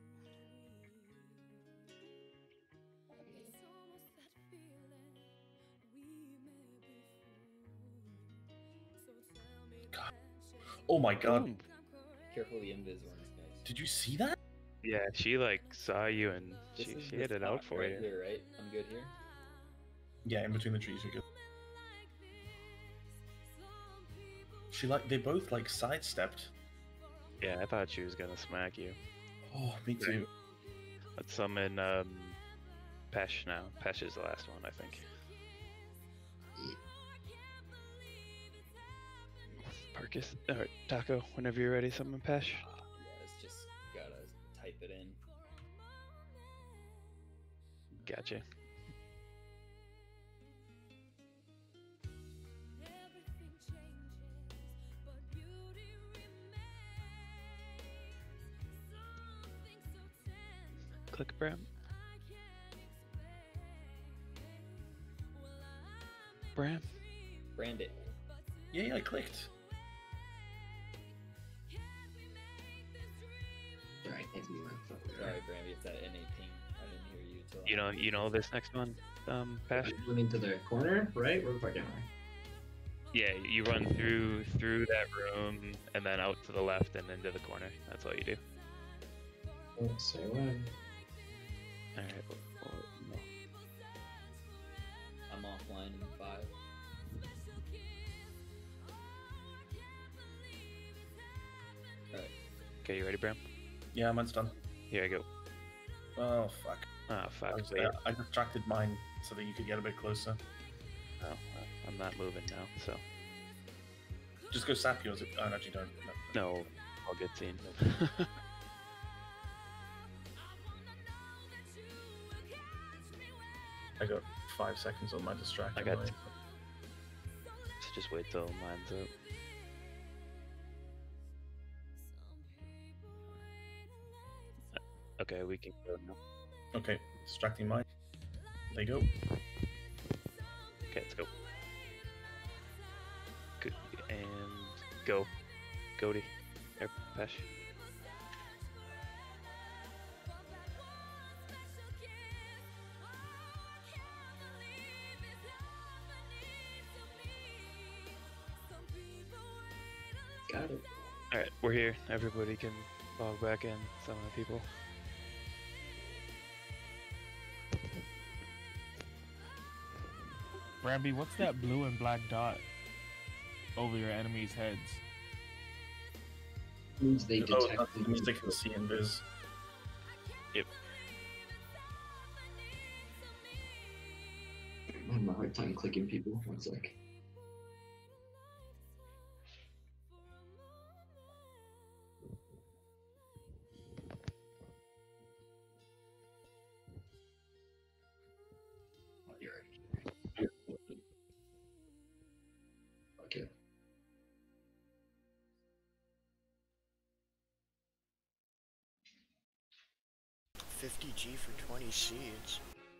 God. Oh my god. Ooh. Careful the invis ones, guys. Did you see that? Yeah, she like saw you and This is she the hit it out spot for right you. here, right? I'm good here. Yeah, in between the trees, you're good. They both like sidestepped. Yeah, I thought she was gonna smack you. Oh, me too. Let's summon Pesh now. Pesh is the last one, I think. Parkus, alright, Taco, whenever you're ready, summon Pesh. Yeah, it's just gotta type it in. Gotcha. click Bram? Bram? Brand it. Yeah, I clicked. Sorry, thank you. Sorry, Brandy, it's that NA ping. I didn't hear you till. You know this next one, Pash? Went into the corner, right? We're far down. Yeah, you run through that room and then out to the left and into the corner. That's all you do. Say when. All right. No. I'm offline in 5. Alright. Okay, you ready, Bram? Yeah, mine's done. Here I go. Oh, fuck. Oh, fuck. I distracted mine so that you could get a bit closer. Oh, I'm not moving now, so. Just go sap yours. Oh, no, you don't. No, I'll get seen. I got 5 seconds on my distract. I got. So just wait till mine's up. Okay, we can go now. Okay, distracting mine. There you go. Okay, let's go. Good, and go. Cody. Air Pesh. Got it. Alright, we're here. Everybody can log back in. Some of the people. Bramby, what's that blue and black dot over your enemies' heads? Means they detect. That means they can see invis. Yep. I'm having a hard time clicking people. One sec. Okay. $50G for 20 seeds.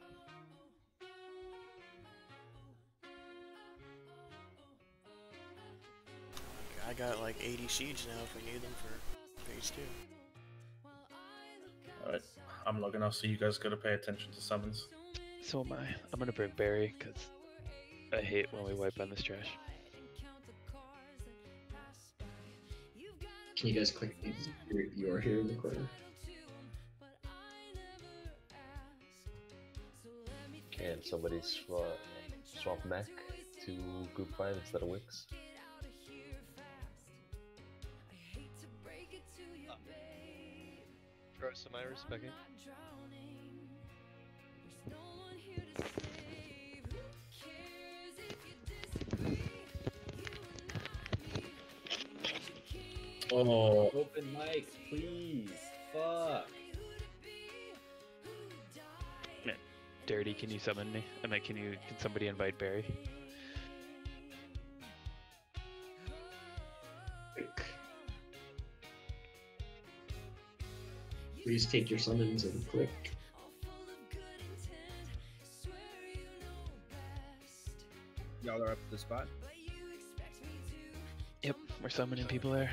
I got like 80 seeds now if we need them for phase 2. Alright, I'm logging off, so you guys gotta pay attention to summons. So am I. I'm gonna bring Barry, because I hate when we wipe on this trash. Can you guys click you're here in the corner? Can somebody swap mech to group 5 instead of Wix? Throw some Iris back in. Oh. Open mics, please. Fuck. Man, Dirty, can you summon me? I mean, can somebody invite Barry? Please take your summons and click. Y'all are up to the spot? Yep, we're summoning people there.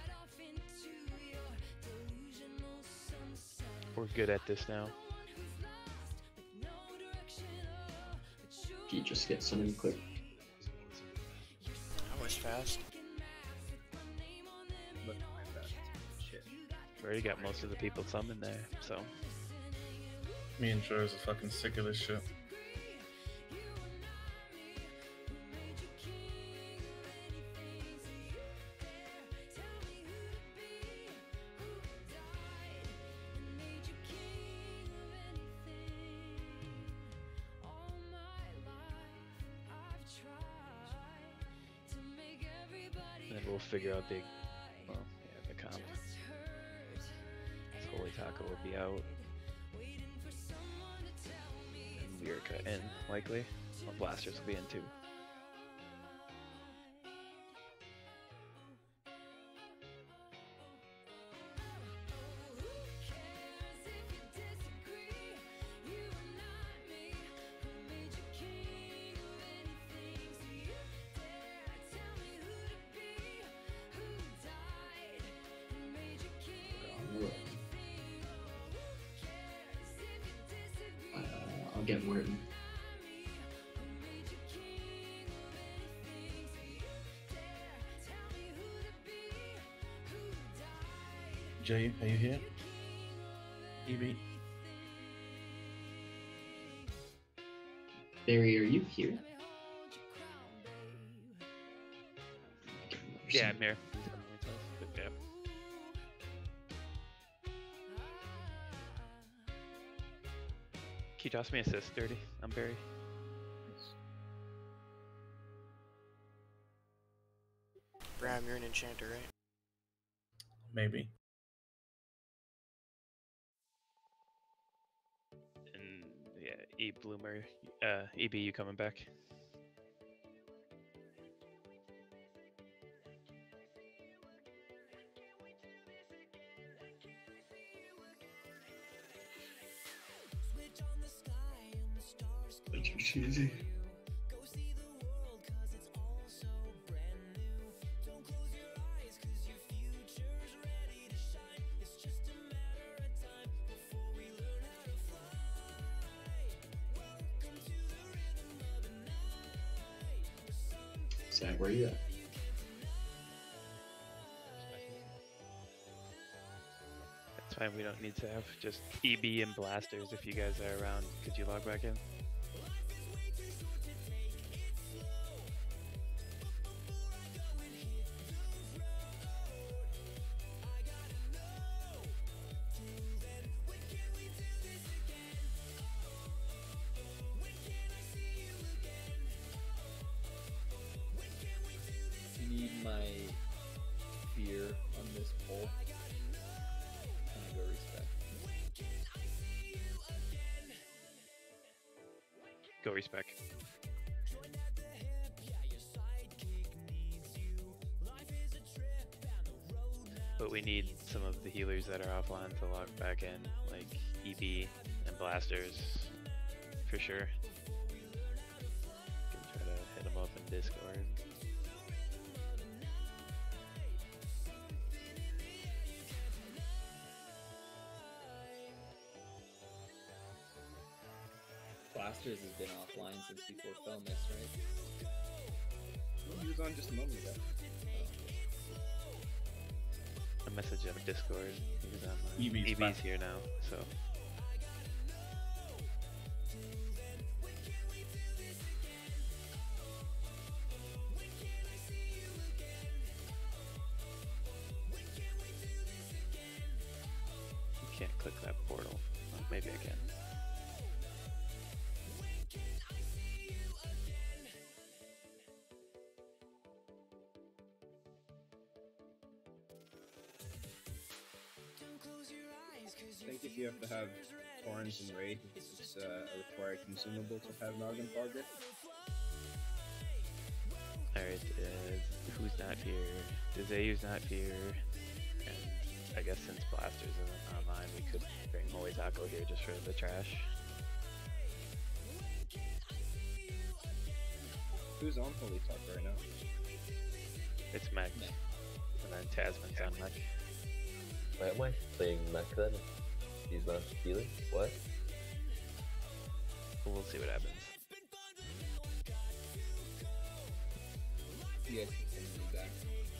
We're good at this now. You just get summon click. That was fast. Look at my best. Shit. We already got most of the people summoned there, so. Me and Troy's are fucking sick of this shit. Then we'll figure out the, well, yeah, the comp. Holy Taco will be out. And Lyrica in, likely. Well, Blasters will be in too. I'll get Morton. Jay, are you here? EB? Barry, are you here? Yeah, I'm here. Yeah. Can you toss me assist, Dirty? I'm Barry. Bram, you're an enchanter, right? Maybe. And yeah, E Bloomer. EB, you coming back? That's too cheesy. Zach, where are you at? That's fine, we don't need to have just EB and blasters if you guys are around. Could you log back in? Need my fear on this poll. Can I go respect? Go respec. But we need some of the healers that are offline to log back in, like EB and blasters, for sure. Can try to hit them up in Discord. Blasters has been offline since before Felmis, right? He was on just a moment ago. I messaged him in Discord. He was on. EB's EB's back. here now, so. You can't click that portal. Oh, maybe I can. I think if you have to have Torrents and Raid, it's a required consumable to have Noggin Target. Alright, who's not here? Dezayu's not here. And I guess since Blasters isn't online, we could bring Holy Taco here just for the trash. Who's on Holy Taco right now? It's Mech. And then Tasman's on Mech. Why am I playing mech then? He's not healing? What? We'll see what happens. You guys can send me back.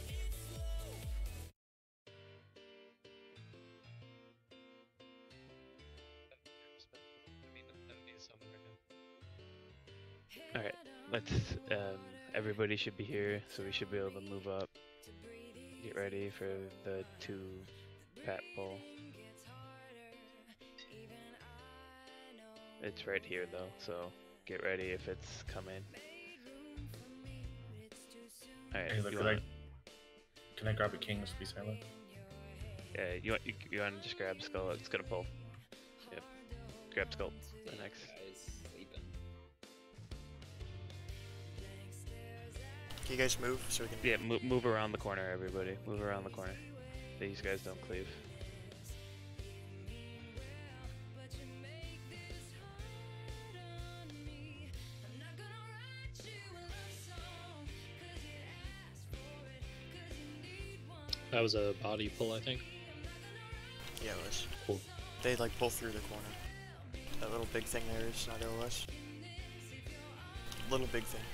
Alright, let's, everybody should be here, so we should be able to move up. Get ready for the 2 pat pull. It's right here though, so get ready if it's coming. Alright, Hey, look, can I grab a king to be silent? Yeah, you want to just grab skull? It's gonna pull. Yep. Grab skull. The next. Guys sleeping. Can you guys move so we can? Yeah, move around the corner, everybody. Move around the corner. These guys don't cleave. That was a body pull, I think. Yeah, it was. Cool. They like pull through the corner. That little big thing there is not OS. Little big thing.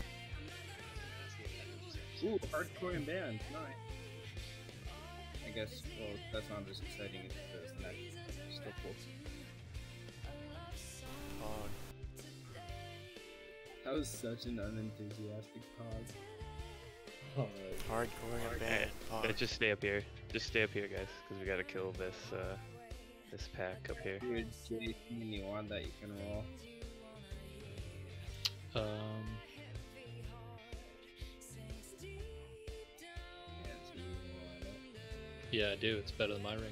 Ooh, hardcore and band. Nice. I guess, well, that's not as exciting as the next. Still cool. Pog. That was such an unenthusiastic pog. Hardcore and band. Pog. Just stay up here. Just stay up here, guys, because we gotta kill this this pack up here. Dude, Jason, you want that, you can roll. Yeah, I do. It's better than my ring.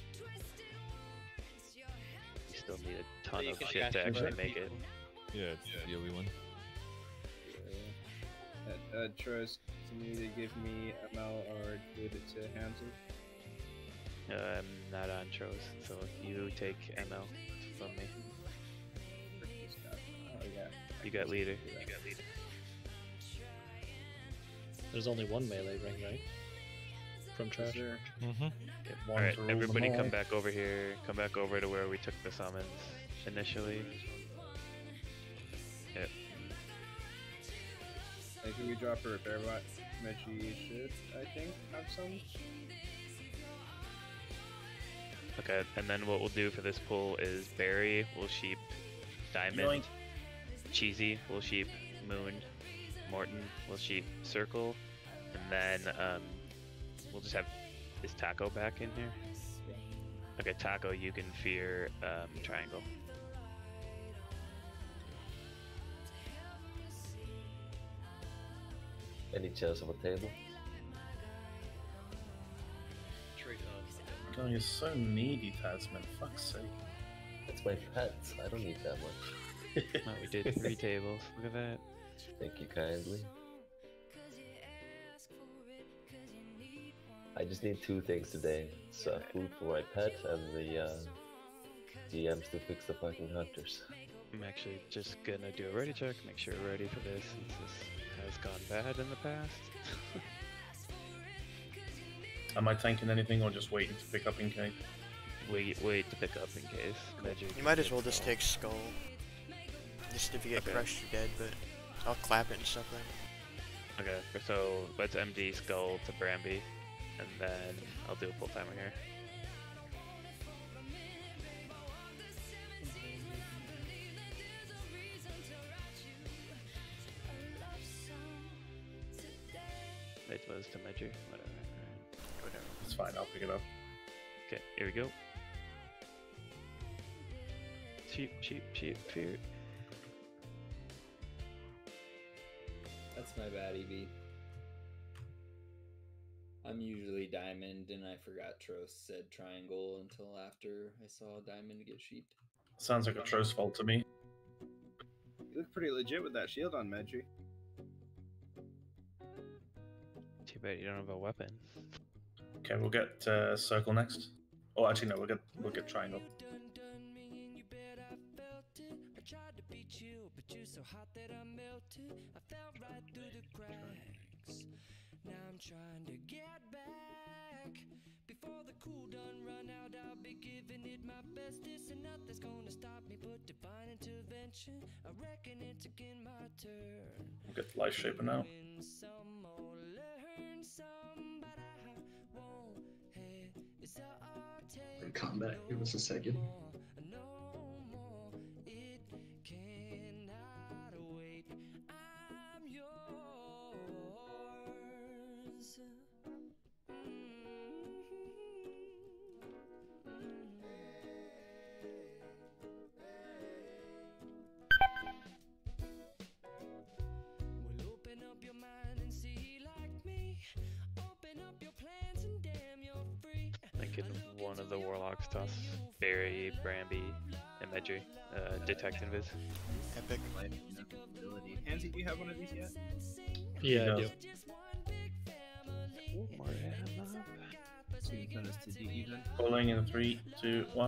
You still need a ton You of can shit cast to actually it. make it. Yeah, it's the only one. Trust to me to give me ML or give it to Hansel. I'm not on Tros, so you take ML from me. Oh yeah. You got leader. You got leader. There's only one melee ring, right? From trash. Mm-hmm. Alright, everybody come back over here. Come back over to where we took the summons initially. Yep. Like, if we drop a repair bot, Mechi should, I think, have some. Okay, and then what we'll do for this pull is Barry will sheep Diamond, Yoink. Cheesy will sheep Moon, Morton will sheep Circle, and then we'll just have, is Taco back in here? Okay, Taco, you can fear Triangle. Any chance of a table? God, you're so needy, Tasman. Fuck's sake. It's my pets. I don't need that much. Oh, we did 3 tables. Look at that. Thank you kindly. I just need 2 things today. It's food for my pet and the GMs to fix the fucking hunters. I'm actually just gonna do a ready check, make sure we're ready for this, since this has gone bad in the past. Am I tanking anything or just waiting to pick up in case? Wait to pick up in case. Magic You might as well just take Skull. Just if you get crushed, you're dead, but I'll clap it and stuff then. Okay, so let's MD Skull to Bramby, and then I'll do a full timer here. Wait, was to Magic, whatever. Whatever. It's fine, I'll pick it up. Okay, here we go. Sheep, fear. That's my bad, EV. I'm usually diamond, and I forgot Tros said triangle until after I saw diamond get sheeped. Sounds like a Tros fault to me. You look pretty legit with that shield on, Medri. Too bad you don't have a weapon. Okay, we'll get circle next. Oh, actually no, we'll get triangle. Now I'm trying to get back. Before the cool done run out, I'll be giving it my best. This and nothing's gonna stop me but divine intervention. I reckon it's again my turn. We'll get life shaper now. Win some or learn some, but I won't hesitate. In combat, give us a second. No more, it cannot wait. I'm yours. Well, open up your mind and see like me. Open up your plans and damn, you're free. Thinking one of the Warlocks toss Barry, Bramby, and Medri. Detect Invis. Epic. Hansi, do you have one of these yet? Yeah, I do. More ammo. So you turn this to D even. Calling in 3, 2, 1.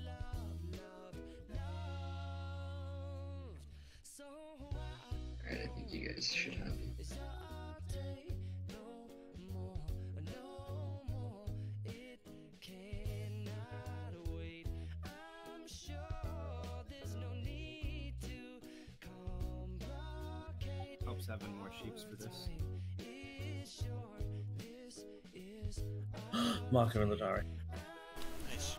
Alright, I think you guys should have it. Helps having more sheeps for this. Mark him in the diary. Nice.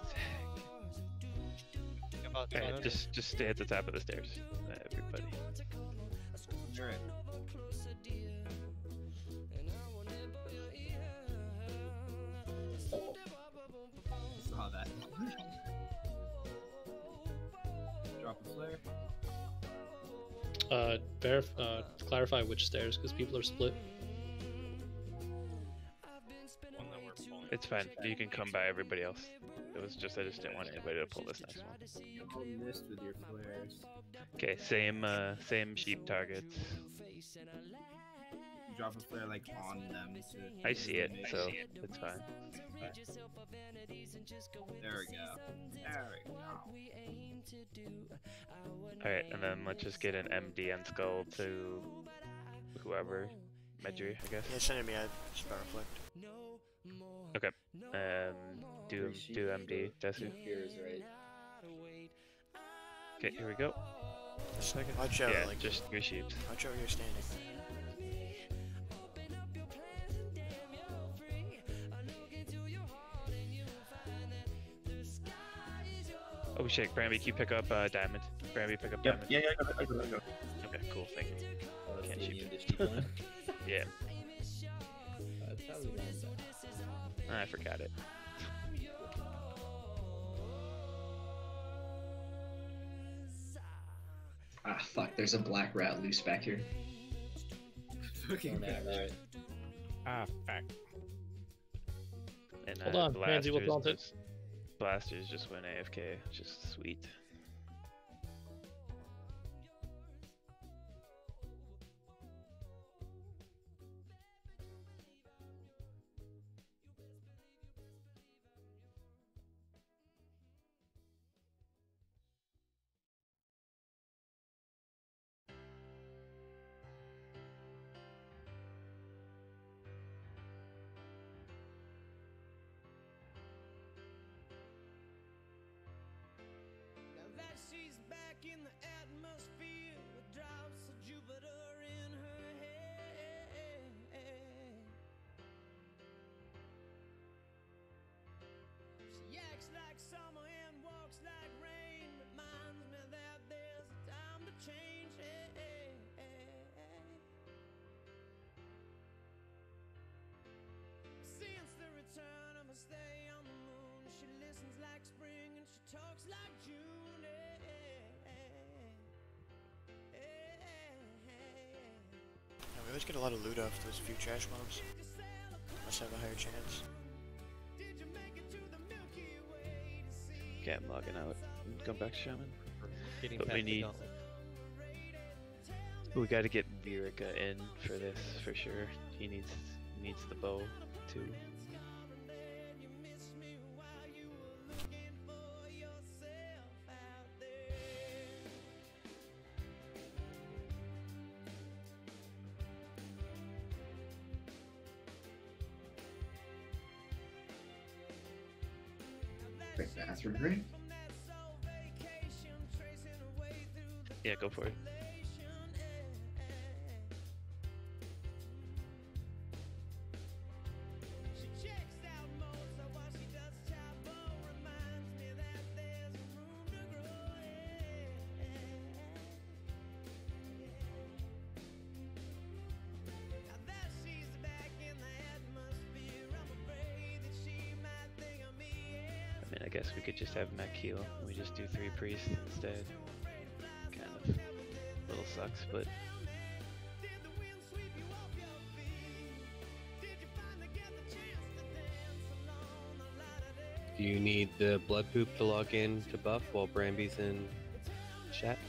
Alright, just stay at the top of the stairs, everybody. Alright. Saw that. Drop a flare. Clarify which stairs, because people are split. It's fine. You can come by everybody else. It was just I just didn't want anybody to pull this next one. All missed with your flares. Okay, same sheep targets. Drop a flare like on them. I see it, so it's fine. There we go. There we go. Alright, and then let's just get an MD and skull to whoever. Medri, I guess. Yeah, send it to me. I spell reflect. Okay. Do MD, Desu. Here is right. Okay, here we go. Second. Watch out, Yeah, like just 3 sheeps. watch out where you're standing. Oh shit, Bramby, can you pick up diamond? Bramby, pick up Yep. diamond. Yeah, I got it. Okay, cool, thank you. Can't sheep. Yeah. That's how we learned that. I forgot it. Ah, fuck, there's a black rat loose back here. Fucking that right. Ah, fuck. And Hold on, Ramsey will plant it. Blasters just went AFK, just sweet. She's back in the atmosphere with drops of Jupiter in her head. She acts like summer and walks like rain, reminds me that there's a time to change. Since the return of a stay on the moon, she listens like spring and she talks like June. We always get a lot of loot off those few trash mobs. Must have a higher chance. Okay, I'm logging out. Come back, Shaman. Getting But we past the need. gauntlet. We gotta get Virica in for this for sure. He needs the bow too. Quick bathroom break. Yeah, go for it. I mean, I guess we could just have mech heal. We just do 3 priests instead. Kind of a little sucks, but Do you need the blood poop to log in to buff while Bramby's in chat?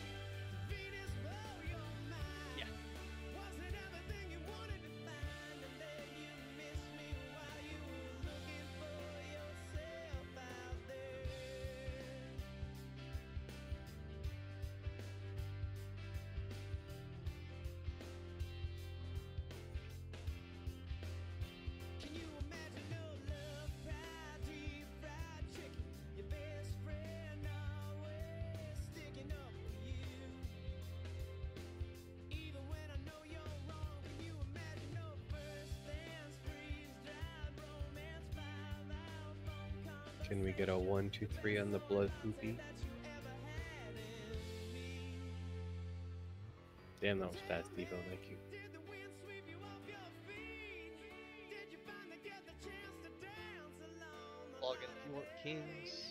Can we get a 1, 2, 3 on the blood poopy? Damn, that was fast, Devo. Thank you. Log in if you want kings.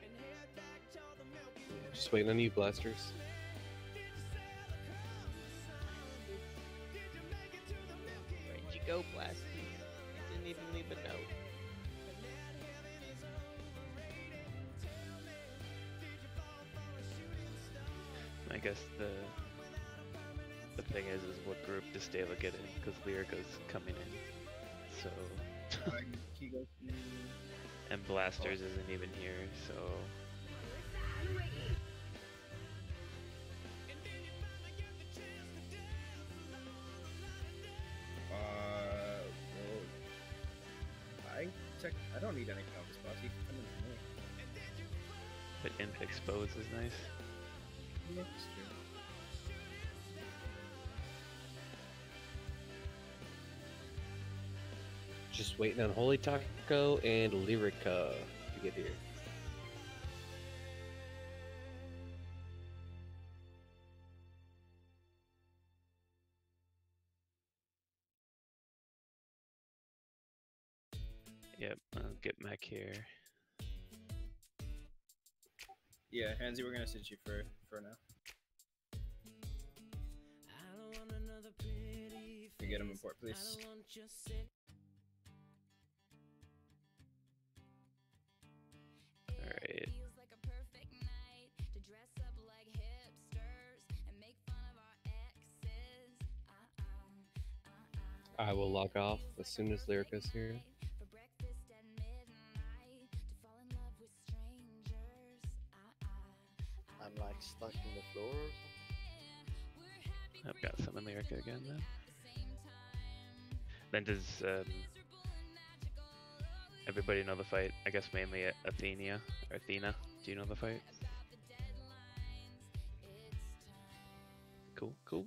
Just waiting on you, blasters. Where'd you go, Blasty? You didn't even leave a note. I guess the thing is what group does Stava get in? Because Lyrica's coming in, so and Blasters isn't even here, so Well, I don't need anything on this boss. You can come in for me. but Imp Expose is nice. Yeah, that's true. Just waiting on Holy Taco and Lyrica to get here. Yep, I'll get Mac here. Yeah, Hansy, we're gonna sit you for now. You get him in port, please. Alright. I will log off as soon as Lyrica's here. I'm like stuck in the floor or something. I've got some in Lyrica again then. Then does everybody know the fight? I guess mainly Athena. Do you know the fight? Cool, cool.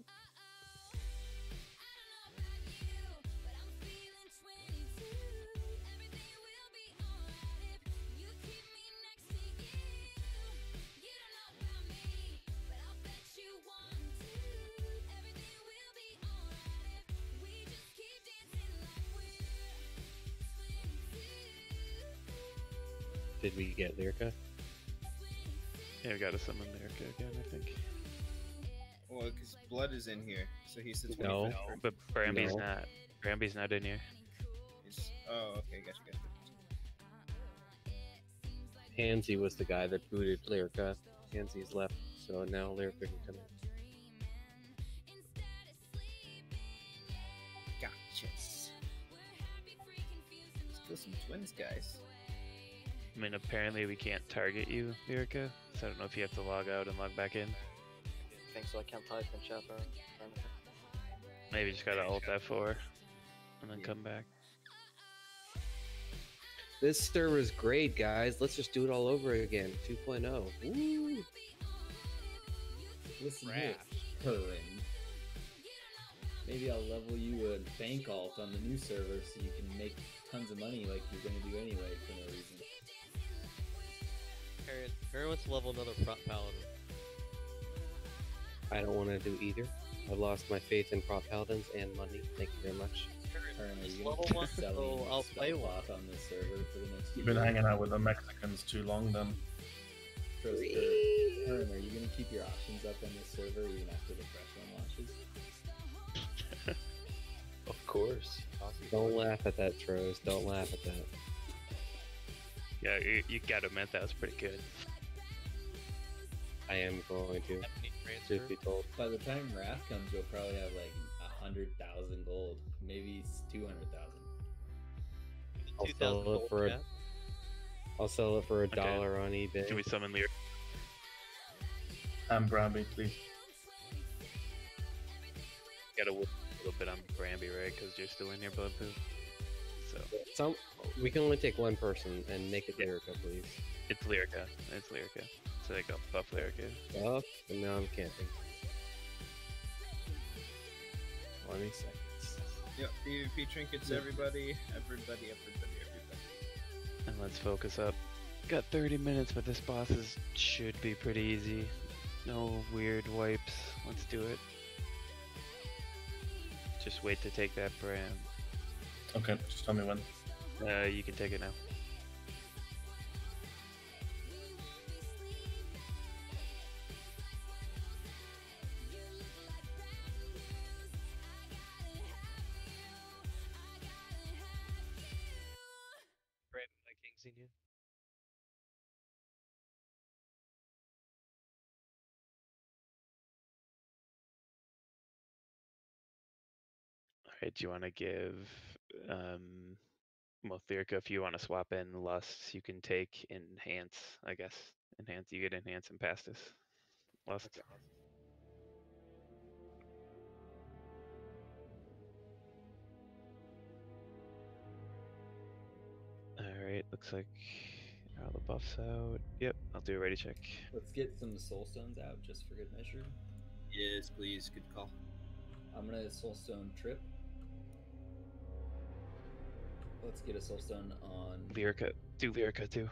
Did we get Lyrica? Yeah, we got a summon Lyrica again, I think. Well, because Blood is in here, so he's the 25th. No, but Bramby's No. not. Bramby's not in here. Oh, okay, gotcha. Hansy was the guy that booted Lyrica. Hansy's left, so now Lyrica can come in. Gotcha. Let's kill some twins, guys. I mean, apparently we can't target you, Lyrica, so I don't know if you have to log out and log back in. I think so. I can't type in chat or anything. Maybe just gotta alt F4 and then come back. This server's great, guys. Let's just do it all over again. 2.0. Woo! Listen here, Perrin. Maybe I'll level you a bank alt on the new server so you can make tons of money like you're gonna do anyway for no reason. Aaron wants to level another Prot Paladin. I don't want to do either. I've lost my faith in Prot Paladins and money. Thank you very much. Perrin, are you level gonna one, keep selling so I'll play spell one. off on this server for the next You've year? been hanging out with the Mexicans too long then. Perrin, are you gonna keep your options up on this server even after the fresh one launches? Of course. Don't laugh at that, Troz. Don't laugh at that. Yeah, you gotta admit that was pretty good. I am going to. Truth be told. By the time Wrath comes, you'll probably have like 100,000 gold, maybe 200,000. I'll sell it for I'll sell it for $1 on eBay. Can we summon Lyrica? And Bramby, please. Gotta whip a little bit on Bramby, right? Because you're still in your blood poop. So we can only take one person and make it Lyrica, please. it's Lyrica. It's Lyrica. So they go buff Lyrica. Buff, and now I'm camping. 20 seconds. Yep, PvP trinkets, everybody. And let's focus up. got 30 minutes, but this boss should be pretty easy. No weird wipes. Let's do it. Just wait to take that Bram. Okay, just tell me when. You can take it now. Brandon, my king seen you. Alright, do you want to give well, Lyrica, if you want to swap in Lust, you can take Enhance, I guess. Enhance, you get Enhance and Pastis. Lust. Okay. Alright, looks like all the buffs out. Yep, I'll do a ready check. Let's get some soulstones out just for good measure. Yes, please. Good call. I'm gonna soulstone Trip. Let's get a soulstone on Lyrica, do Lyrica too.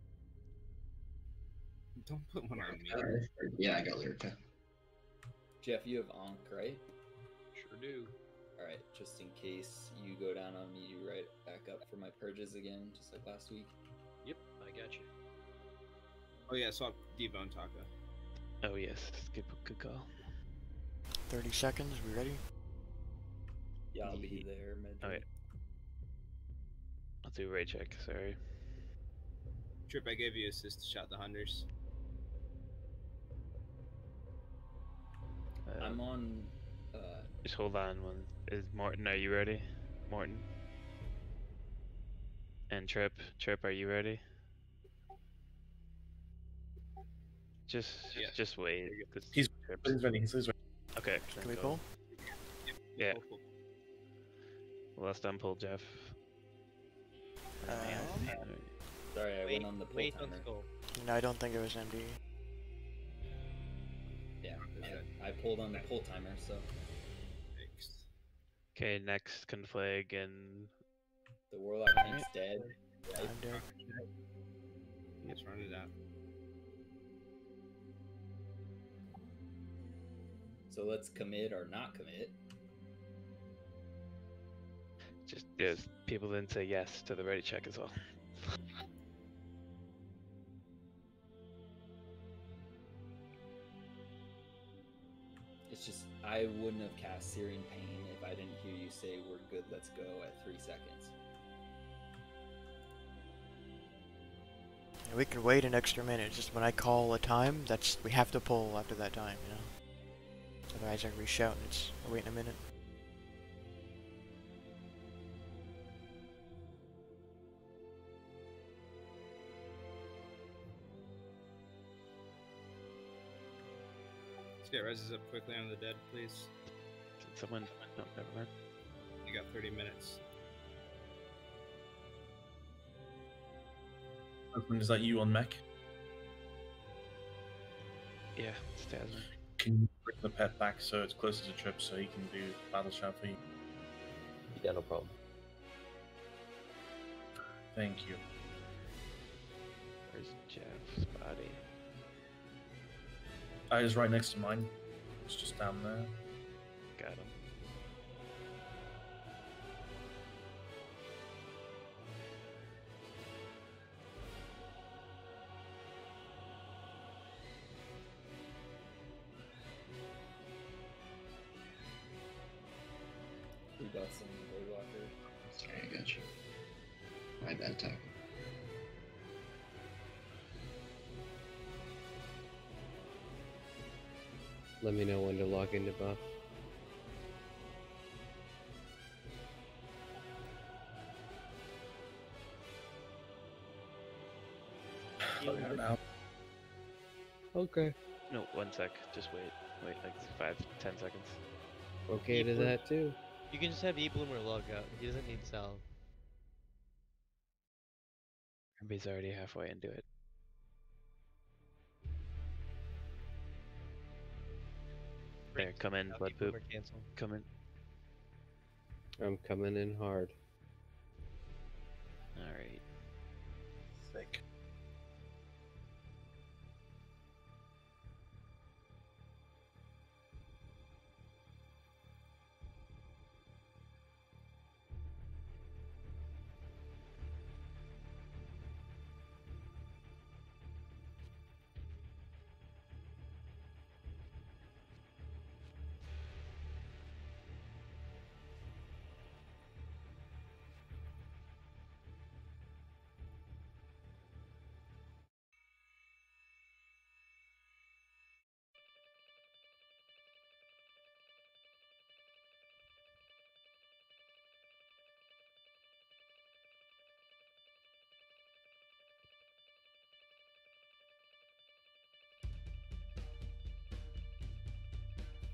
Don't put one on me. Yeah, I got Lyrica. Jeff. You have Ankh, right? Sure do. All right, just in case you go down on me, you right back up for my purges again, just like last week. Yep, I got you. Oh yeah, swap Devo and Taka. Oh yes, good call. 30 seconds, we ready? Yeah, I'll be there. Oh yeah. I'll do a raid check, sorry. Trip, I gave you assist to shot the hunters. I'm on. Just hold on one. Is Morton, are you ready? Morton? And Trip, are you ready? Just wait. He's ready. He's ready. Okay. Can we pull? Yeah. Last time pull, Jeff. Sorry, I went on the pull timer. No, I don't think it was MD. Yeah, I pulled on the pull timer, so. Okay, next conflag and the Warlock tank's dead. Right? I'm dead. Let's run it out. So let's commit or not commit. just people didn't say yes to the ready check as well. It's just, I wouldn't have cast Searing Pain if I didn't hear you say we're good, let's go at 3 seconds. We can wait an extra minute. Just when I call a time, we have to pull after that time, you know. Otherwise, I reshout and it's waiting a minute. Let's get reses up quickly on the dead, please. Can someone? No, never mind. You got 30 minutes. Is that you on mech? Yeah, it's Tasman. Can you bring the pet back so it's closer to Trip so he can do battle shout for you? Yeah, no problem. Thank you. Where's Jeff's body? It's right next to mine. It's just down there. Got him. We got some Voidwalker. Sorry, I got you. My bad, Taco. Let me know when to log into buff. Okay. No, 1 sec. Just wait. Wait like 5-10 seconds. Okay to that too. You can just have E-Bloomer log out. He doesn't need salve. Everybody's already halfway into it. There, come in, blood poop. Cancel. Come in. I'm coming in hard. Alright. Sick.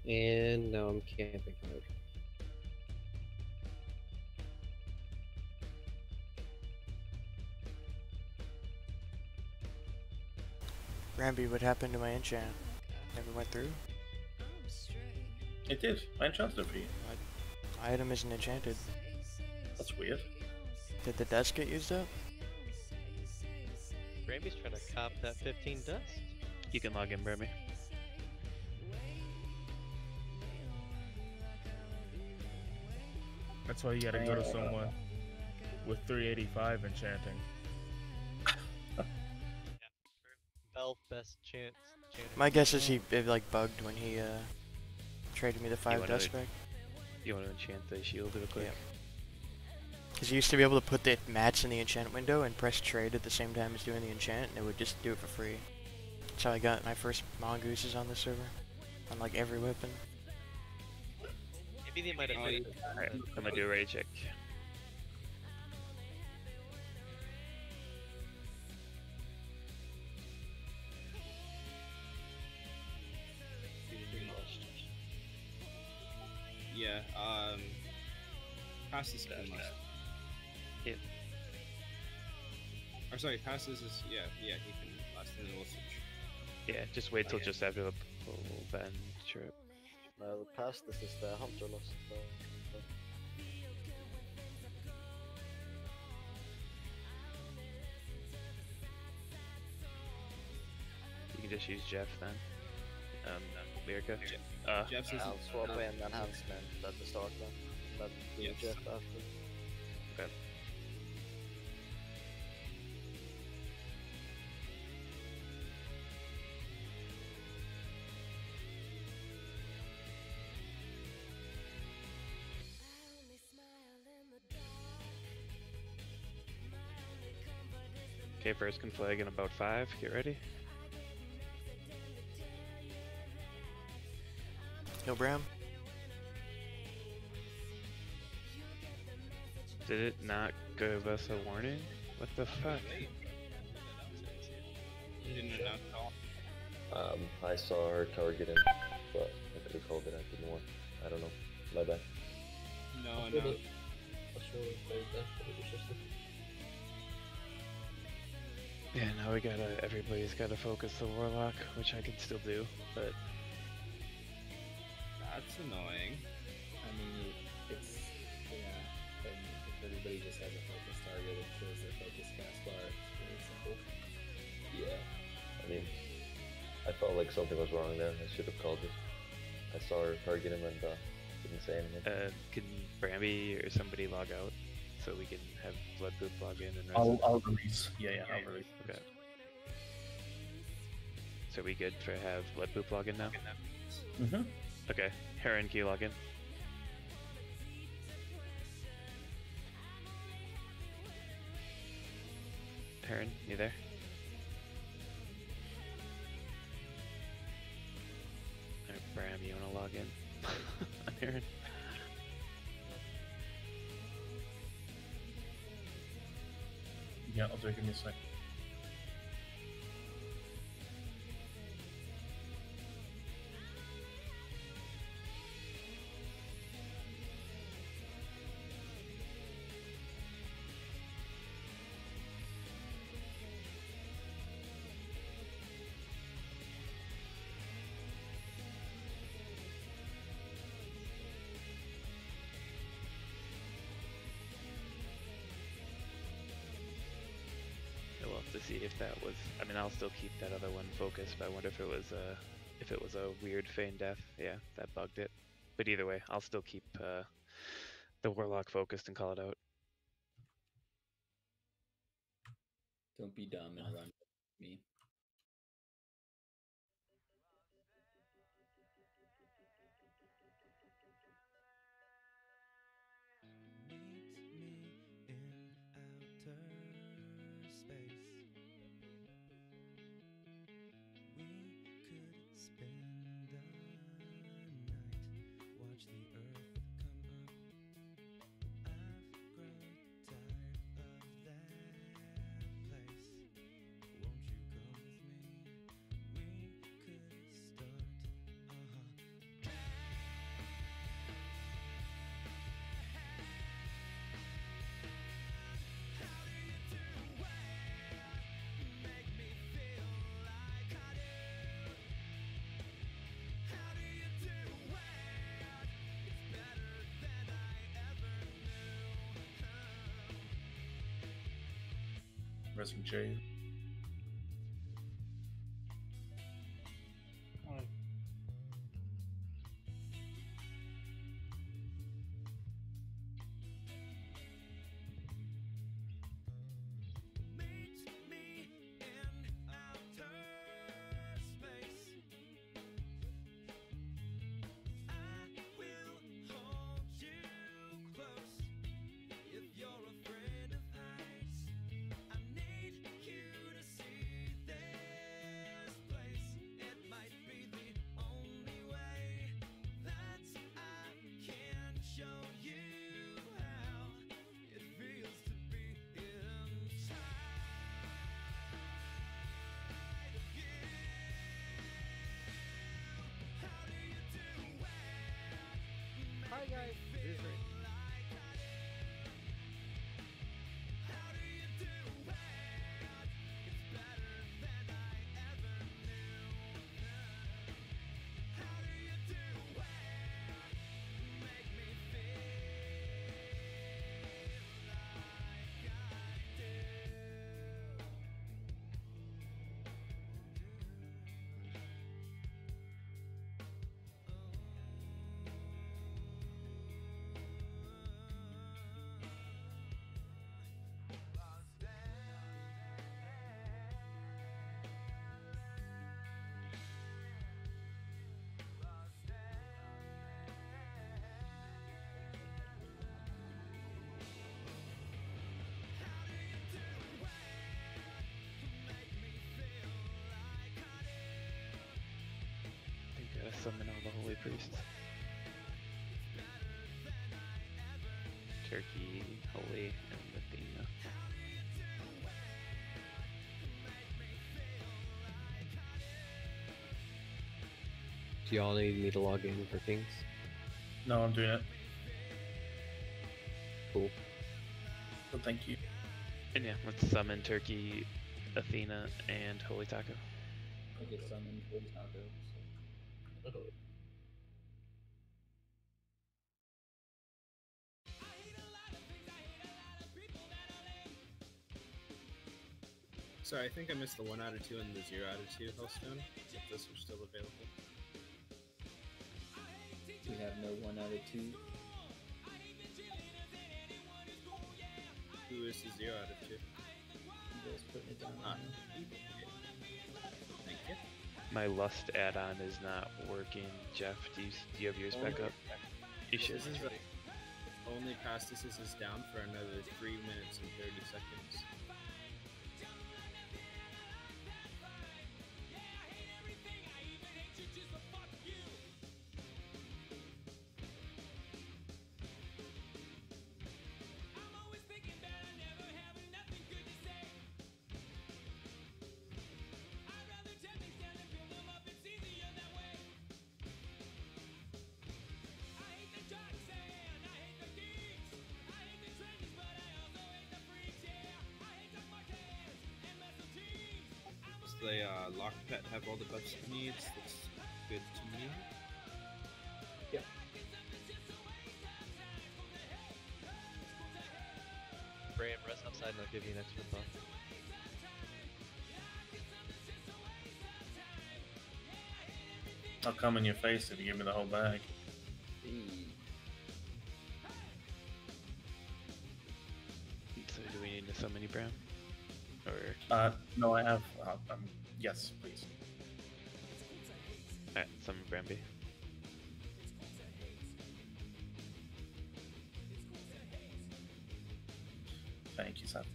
And now I'm camping mode. Granby, what happened to my enchant? Never went through? It did. I enchanted it for you. My item isn't enchanted. That's weird. Did the dust get used up? Granby's trying to cop that 15 dust. You can log in, Brammy. That's why you gotta go to someone with 385 enchanting. Bell best chance. My guess is it like bugged when he traded me the 5 dust back. You want to enchant the shield real quick? Because you used to be able to put the mats in the enchant window and press trade at the same time as doing the enchant, and it would just do it for free. That's how I got my first mongooses on this server. On like every weapon. Maybe they might have made it. Alright, I'm gonna do a ready check. Yeah, pass this is must. Yep. Or sorry, pass this is, yeah, he can last, and then we'll switch. Yeah, just wait till just after the pull van trip. No, the past this is the hunter lost. You can just use Jeff then. Lyrica. Jeff's I'll swap in enhancement at the start then. Then do Jeff after. Okay. Okay, first can flag in about 5. Get ready. Kill Bram. Did it not give us a warning? What the fuck? Didn't announce at all. I saw her target him, but I could have called it. I didn't want. I don't know. My bad. No. Yeah, now we gotta. Everybody's gotta focus the warlock, which I can still do, but That's annoying. I mean, it's and if everybody just has a focus target, it shows their focus cast bar. It's really simple. Yeah. I mean, I felt like something was wrong there. I should have called it. I saw her target him and didn't say anything. can Bramby or somebody log out so we can have Bloodpoop log in and I'll release. Yeah, I'll release. Okay. So we good for have Bloodpoop log in now? Mm-hmm. Okay. Heron, can you log in? Heron, you there? Alright, Bram, you wanna log in? I'm Heron. Yeah, I'll do it. Give me a sec. We'll have to see if that was. I mean, I'll still keep that other one focused, but I wonder if it was a weird feign death. Yeah, that bugged it. But either way, I'll still keep the warlock focused and call it out. Don't be dumb and run me. Won't you come Resin J. Hi guys, this is Rick. You gotta summon all the holy priests. Turkey, holy, and Athena. Do y'all need me to log in for Kings? No, I'm doing it. Cool. So thank you. And yeah, let's summon Turkey, Athena, and Holy Taco. I get summoned for taco. So. Sorry, I think I missed the 1 out of 2 and the 0 out of 2 Hellstone. If those are still available. We have no 1 out of 2. Who is the 0 out of 2? You guys putting it down. Thank you. My Lust add-on is not working. Jeff, do you have yours back up? You should. This is only Pastis is down for another 3 minutes and 30 seconds. The lock pet have all the buffs it needs. Looks good to me. Yep. Bram, rest upside and I'll give you an extra buff. I'll come in your face if you give me the whole bag. So do we need to summon you, Bram? Or no, I have. Yes, please. Alright, summon Bramby. Thank you, Seth.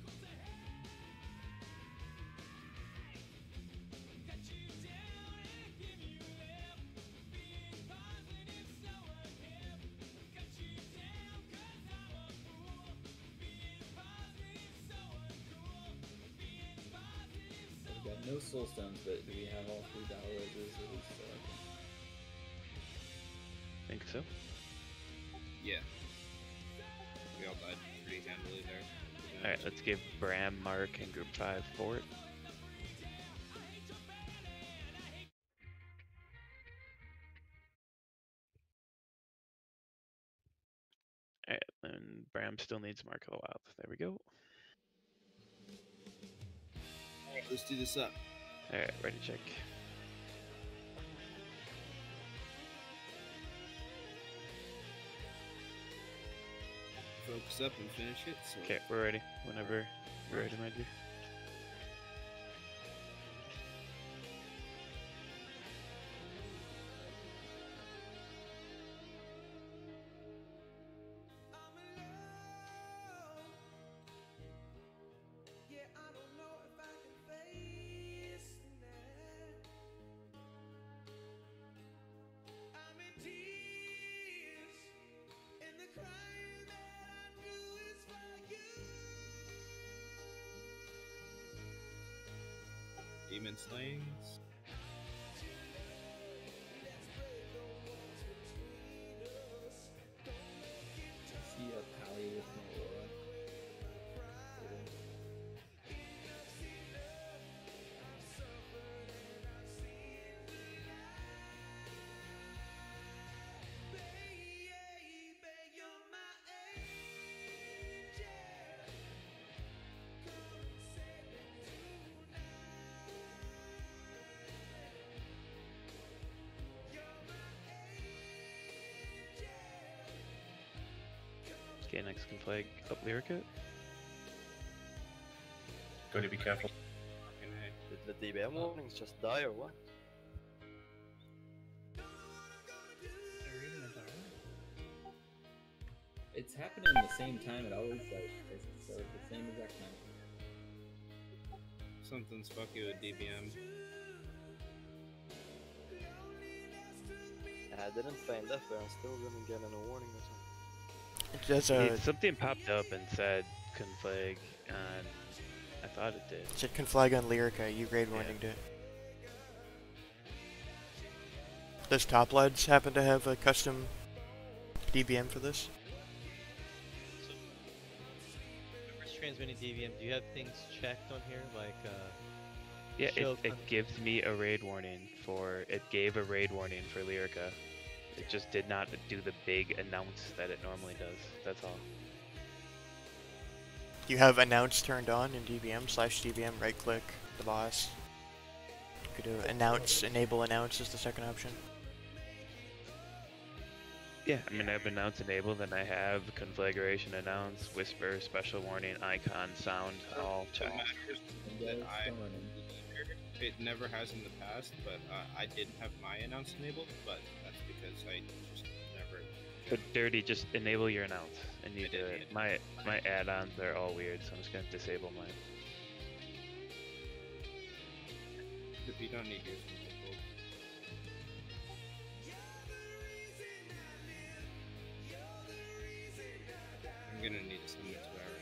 We got no soul stones, but do we have all 3 battle roses at least? Think so? Yeah. We all died pretty handily there. Alright, let's give Bram, Mark, and Group 5 fort. Alright, and Bram still needs Mark of the Wild. There we go. Let's do this up. Alright, ready, check. Focus up and finish it. So Okay, we're ready. Whenever you're ready, my dear. demon slayings. See a pally with an aurora. Okay, next can flag up Lyrica. Going to be careful. Did the DBM warnings just die or what? It's happening at the same time it always does. So at the same exact time. Something's fucking with DBM. I didn't feign death, but I'm still gonna get a warning or something. It does Something popped up and said config, and I thought it did. It said conflag on Lyrica, you grade warninged it. Does Top Lads happen to have a custom DBM for this? First transmitting DVM, do you have things checked on here? Like, Yeah, show it gives me a raid warning for, it gave a raid warning for Lyrica. It just did not do the big announce that it normally does, that's all. You have announce turned on in DBM/DBM, right click the boss. You could do announce, enable announce is the second option. Yeah, I mean I have announce enabled, and I have configuration announce, whisper, special warning, icon, sound, all checked. It never has in the past, but I did have my announce enabled, but that's because I just never. But Dirty, just enable your announce, and you do it. My add-ons are all weird, so I'm just gonna disable mine. If you don't need yours enabled. I'm gonna need to send it to our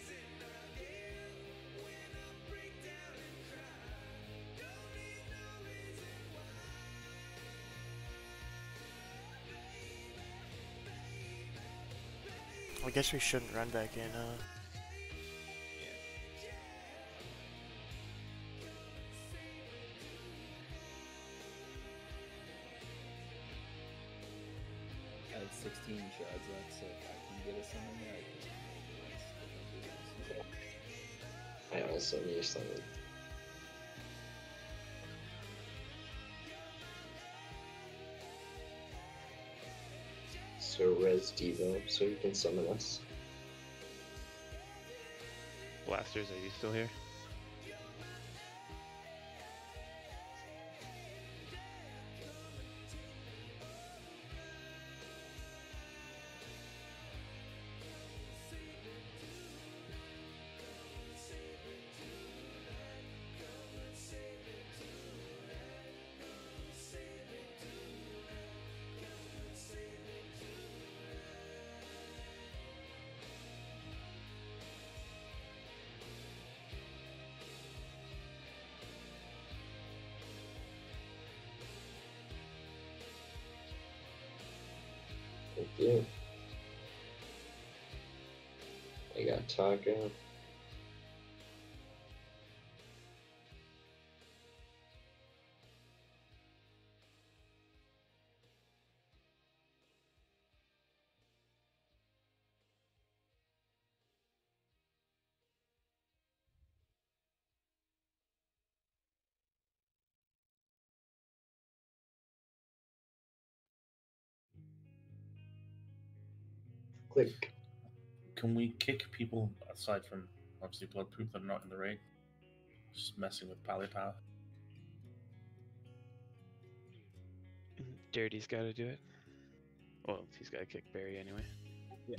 I guess we shouldn't run back in, I have 16 shards left, so if I can get us something there, I also need something. So res Devo, so you can summon us. Blasters, are you still here? Thank you. I got Taco. click. Can we kick people aside from obviously blood poop that are not in the raid? Just messing with pally power. Dirty's got to do it. Well, he's got to kick Barry anyway. Yeah.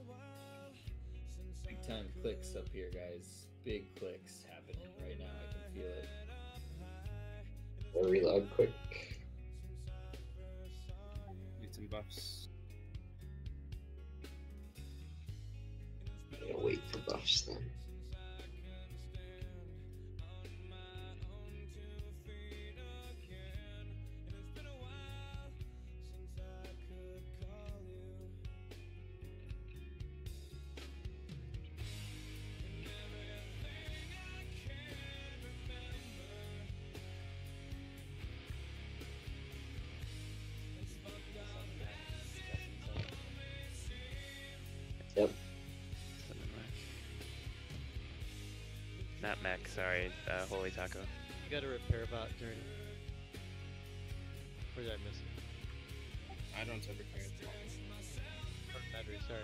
Big time clicks up here, guys. Big clicks happening right now. I can feel it. I'll reload quick. Need some buffs. Yeah, wait for buffs then. Yep. Not Mech, sorry. Holy Taco. You got a repair bot, Dirty. Or did I miss it? I don't have repair. Or battery, sorry.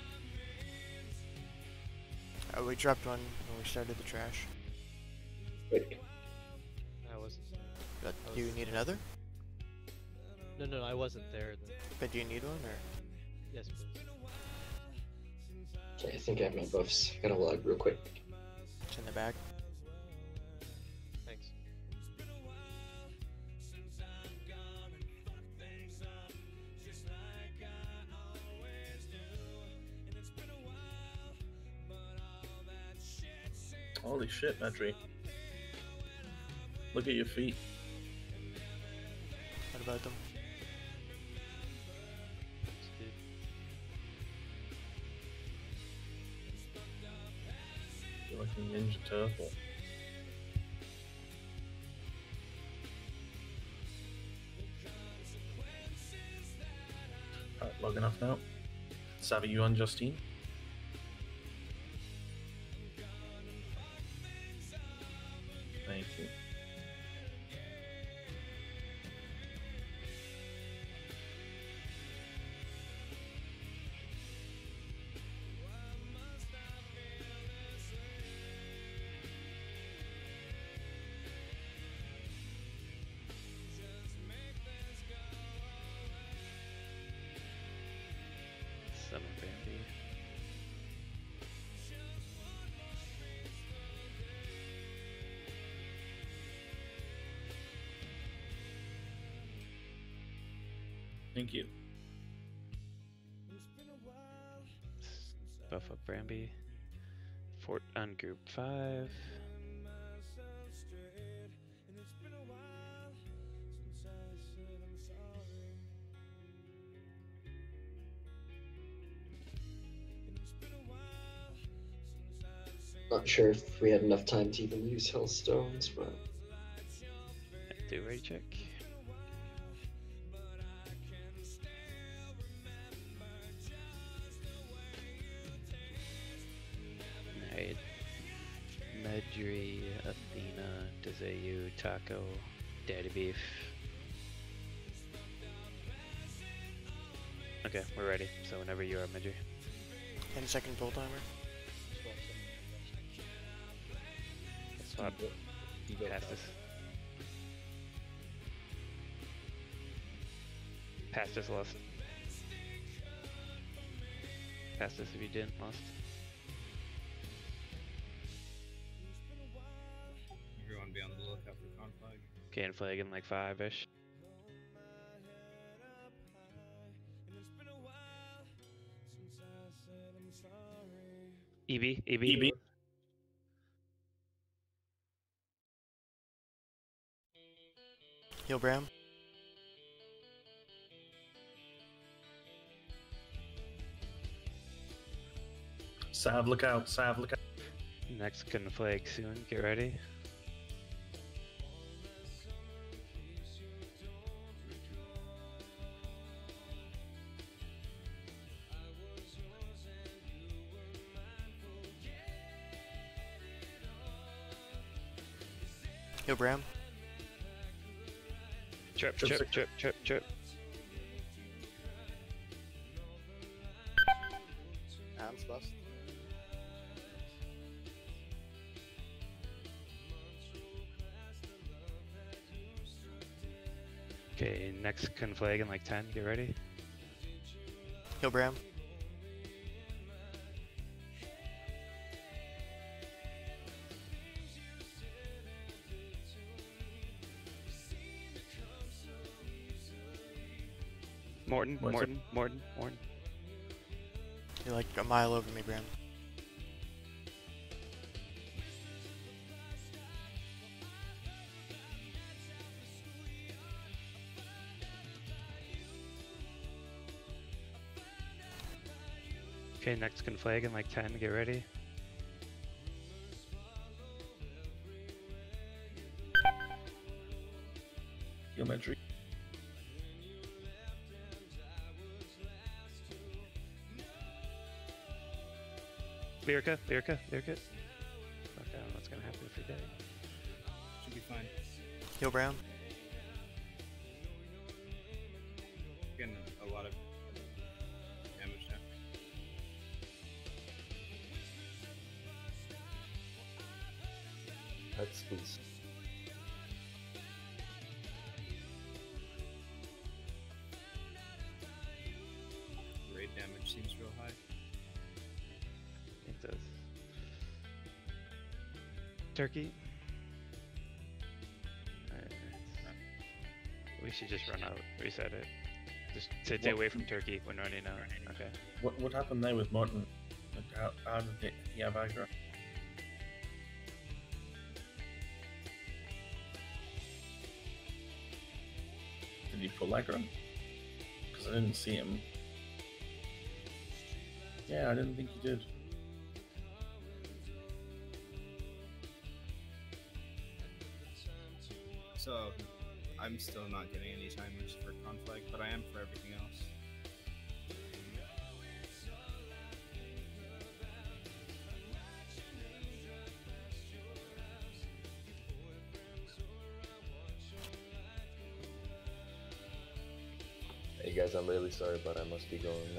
Oh, we dropped one when we started the trash. Quick. I wasn't. But do you need another? No, I wasn't there then. But do you need one, or? Yes, please. Okay, I think I have my buffs. Gotta log real quick. It's in the back. Thanks. Holy shit, Metri. Look at your feet. What about them? You're like a Ninja Turtle. Alright, log enough now. Savvy, you on Justine? Thank you. Summer Brandy. Thank you. Buff up Bramby. Fort on group 5. Not sure if we had enough time to even use Hellstones, but Do ready check. Alright. Medri, Athena, Dezayu, Taco, Daddy Beef. Okay, we're ready. So whenever you are, Medri. 10-second pull timer. Swap. Pass this. Pass this, lost. Pass this if you didn't, lost. Everyone be on the lookout for conflag. Can flag in like 5-ish. EB. Heal Bram. Sav, look out. Sav, look out. Next gonna flag soon. Get ready. Heal Bram. Trip. hands last. Okay, next conflag in like 10. Get ready. Heal Bram. Morton. You're like a mile over me, Bram. Okay, next conflag in like 10. Get ready. Geometry. Lyrica. Okay, I don't know what's gonna happen if you're dead. Should be fine. Heal Bram. Getting a lot of damage now. That's please. Raid damage seems real high. It does. Turkey. Alright. We should just run out. Reset it. Just stay away from Turkey when running out. Okay. What happened there with Morton? Like, how did he have aggro? Did he pull aggro? Because I didn't see him. Yeah, I didn't think he did. So, I'm still not getting any timers for conflict, but I am for everything else. Hey guys, I'm really sorry, but I must be going now.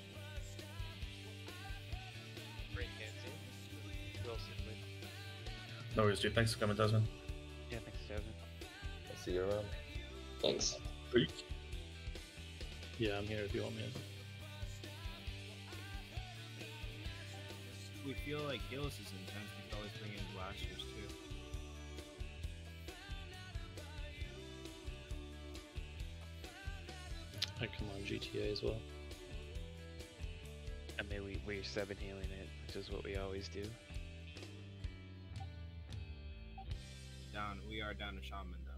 Great dancing. Well simply. No worries, dude. Thanks for coming, Desmond. Yeah, thanks, Desmond. I'll see you around. Thanks. Yeah, I'm here if you want me. We feel like Gillis is intense, we could always bring in blasters too. I come on GTA as well. I mean, we're 7 healing it, which is what we always do. We are down to Shaman though.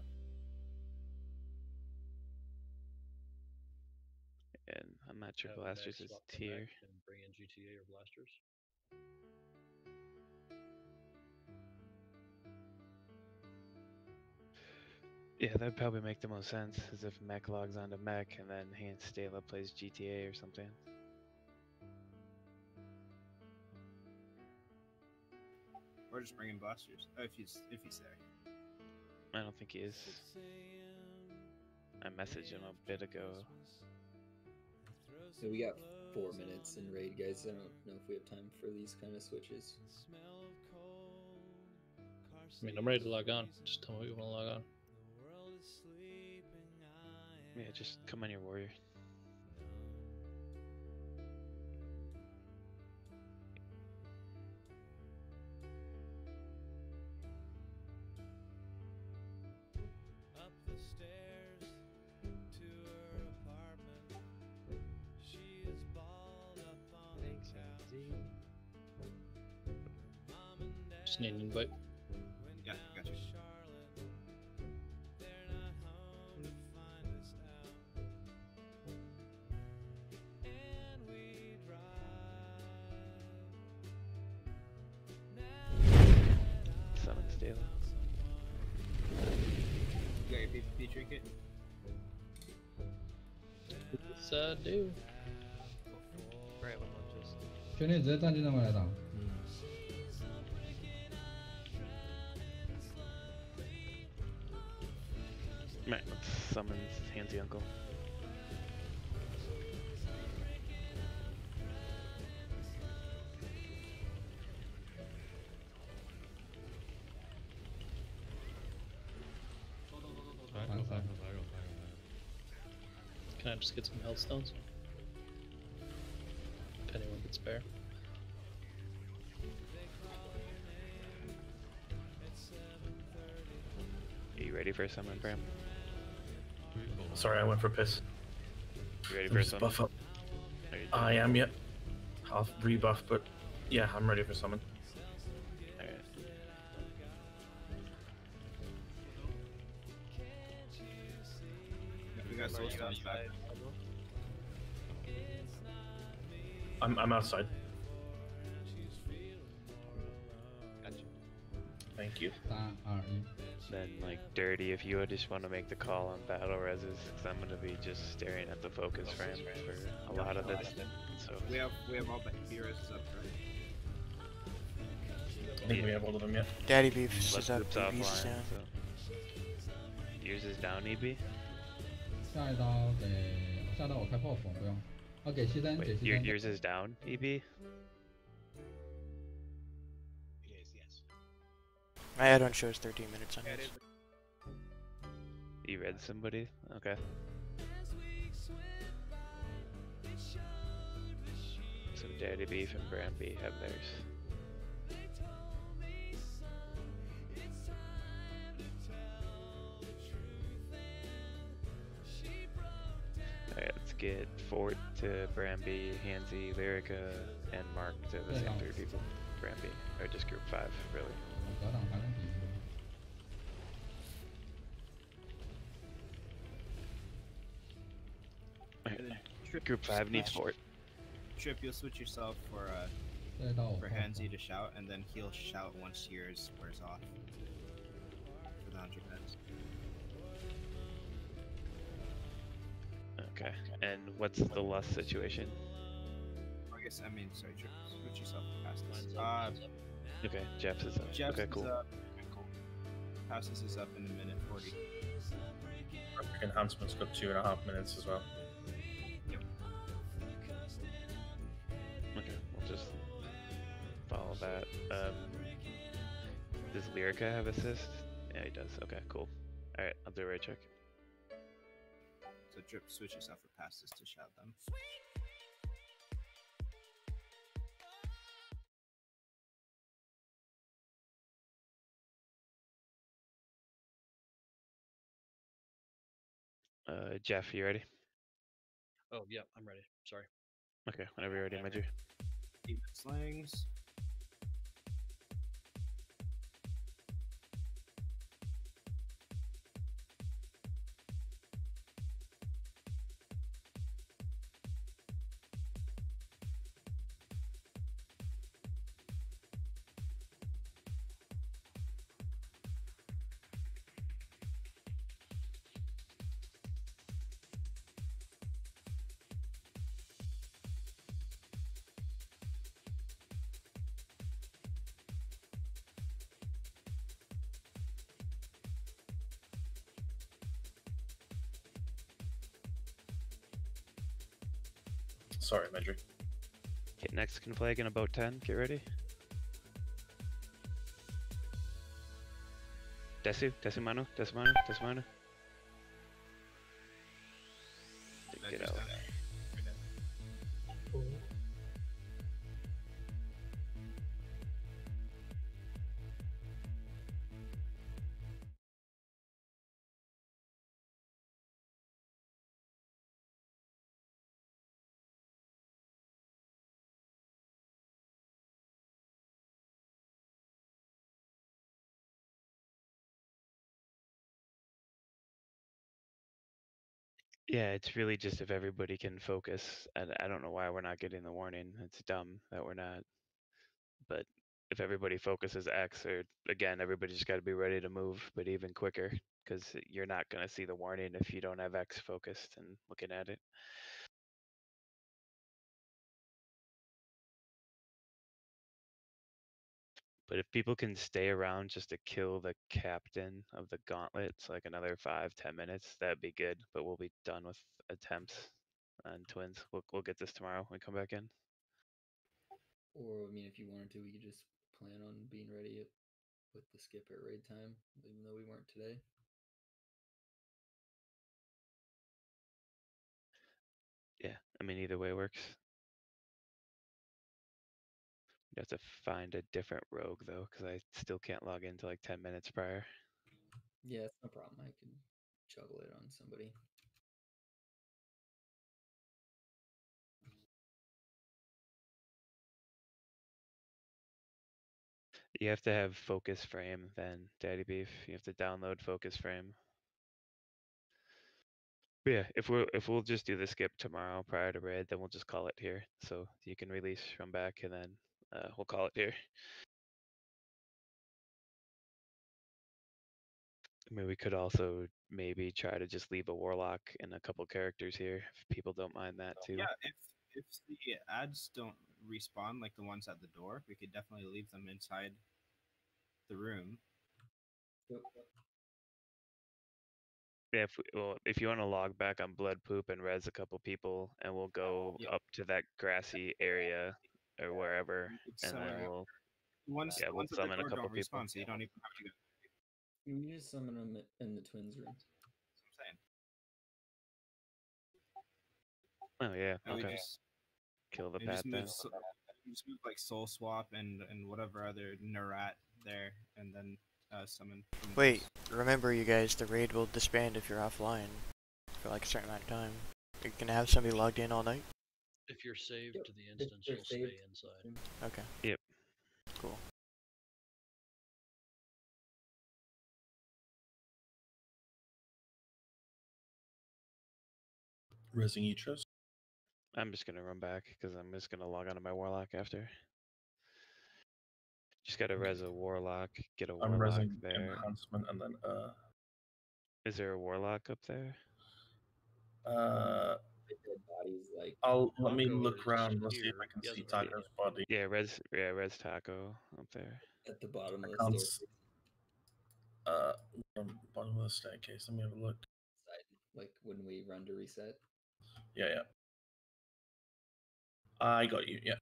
And I'm not sure Have blasters Max is swap the tier. mech and bring in GTA or blasters. Yeah, that'd probably make the most sense, as if mech logs onto mech and then Hans Stala plays GTA or something. Or just bring in blasters. Oh, if he's there. I don't think he is. I messaged him a bit ago. So we got 4 minutes in raid, guys. I don't know if we have time for these kind of switches. I mean, I'm ready to log on. Just tell me what you want to log on. Yeah, just come on your warrior. Just need an invite. Yeah, got you. Summon Stala. You got your PvP trinket? Yes, I do. Right, one more just. 去年直接站进那么来打。 Right, let's summon Hansy Uncle. Can I just get some health stones? If anyone could spare. Are you ready for a summon, Bram? Sorry, I went for piss. You ready Let for me a just summon? buff up. Are you I am, yet. Half rebuff, but yeah, I'm ready for summon. Alright. We got soul stones back. I'm outside. Gotcha. Thank you. 3、2、1。 Then, like, Dirty, if you just want to make the call on battle reses, because I'm going to be just staring at the focus frame for a lot of this. So We have all but heroes up, right? I think we have all of them yet. Daddy Beef is left up, group's BB's offline, down. so yours is down, EB. 下一刀给下一刀我开破斧不用，要给牺牲给 Wait, 牺牲。 yours is down, EB. It is, yes. My add-on shows 13 minutes on this. You read somebody? Okay. So Daddy Beef and Bramby have theirs. Alright, let's get Fort to Bramby, Hansy, Lyrica, and Mark to the same three people. Bramby, or just group 5, really. 格挡还能抵。 Group 5 needs Fort. Trip, you'll switch yourself for 这一刀我 for 破 Hansy to shout, and then he'll shout once yours wears off. For the 100 heads. Okay, and what's the lust situation? Sorry, Trip, switch yourself past this. Okay, Jeff's is up. Jeff's okay, is cool. up. Passes is up in a minute 40. Perfect enhancement's got 2.5 minutes as well. Okay, we'll just follow that. Does Lyrica have assist? Yeah, he does. Okay, cool. Alright, I'll do a right check. So Drip, switch yourself for passes to shout them. Jeff, you ready? Oh, yeah, I'm ready. Sorry. Okay, whenever you're ready, Major. Demon slings. Sorry, Medri. Okay, next can flag in about 10. Get ready. Desu Manu. Get out. Yeah, it's really just if everybody can focus. I don't know why we're not getting the warning. It's dumb that we're not. But if everybody focuses X, or again, everybody just got to be ready to move, but even quicker, because you're not going to see the warning if you don't have X focused and looking at it. But if people can stay around just to kill the captain of the gauntlets, like another 5-10 minutes, that'd be good. But we'll be done with attempts on twins. We'll get this tomorrow when we come back in. Or, I mean, if you wanted to, we could just plan on being ready with the skip at raid time, even though we weren't today. I mean, either way works. You have to find a different rogue though, because I still can't log in until like 10 minutes prior. Yeah, it's no problem. I can juggle it on somebody. You have to have focus frame then, Daddy Beef. You have to download focus frame. But yeah, if we'll just do the skip tomorrow prior to raid, then we'll just call it here. So you can release from back, and then we'll call it here. I mean, we could also maybe try to just leave a warlock and a couple characters here if people don't mind that too. Yeah, if the ads don't respawn like the ones at the door, we could definitely leave them inside the room. Yeah, if you want to log back on blood poop and res a couple people, and we'll go up to that grassy area or wherever, and then we'll Once we'll at the summon a door couple don't people. respawn, so you don't even have to go. You just summon them in the twins room. That's what I'm saying. Oh yeah, And we okay. just Kill the we pat just then. move, we just move like soul swap and whatever other Nerat there, and then summon. from Wait, those. remember you guys, the raid will disband if you're offline for like a certain amount of time. You can have somebody logged in all night? If you're saved to the instance, you'll stay inside. Okay. Yep. Cool. Resing Etros. I'm just gonna run back because I'm just gonna log onto my warlock after. Just gotta res a warlock, get a I'm warlock resing there. enhancement and then Is there a warlock up there? Dead bodies like. let me Taco look is around. Let's see if here. I can He see hasn't resed Taco's body. Yeah, res Taco up there. At the bottom of I the can't staircase. Bottom of the staircase. Let me have a look. Like when we run to reset. Yeah. I got you. Yeah.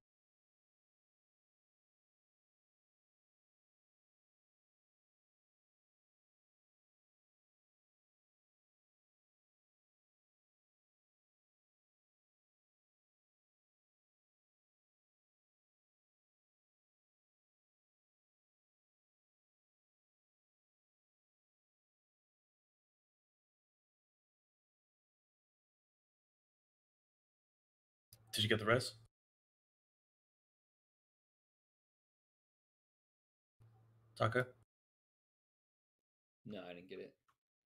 Did you get the res? Taco? No, I didn't get it.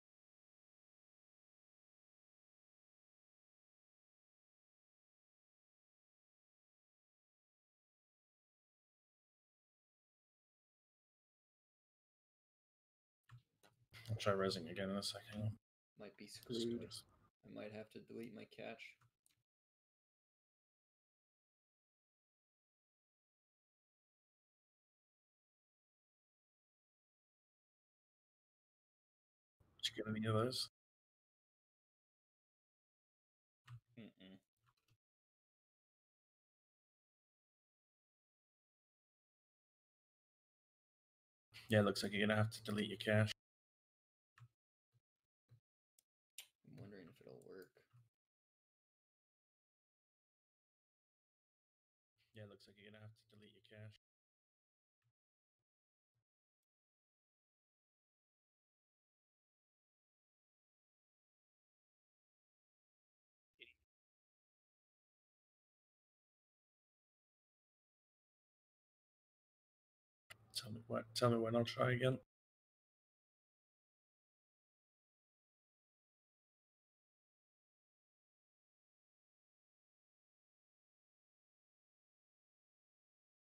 I'll try resing again in a second. Might be screwed. I might have to delete my catch. Did you get any of those? Mm-mm. Yeah, it looks like you're gonna have to delete your cache. I'm wondering if it'll work. Yeah, it looks like you're gonna have to delete your cache. Tell me when I'll try again.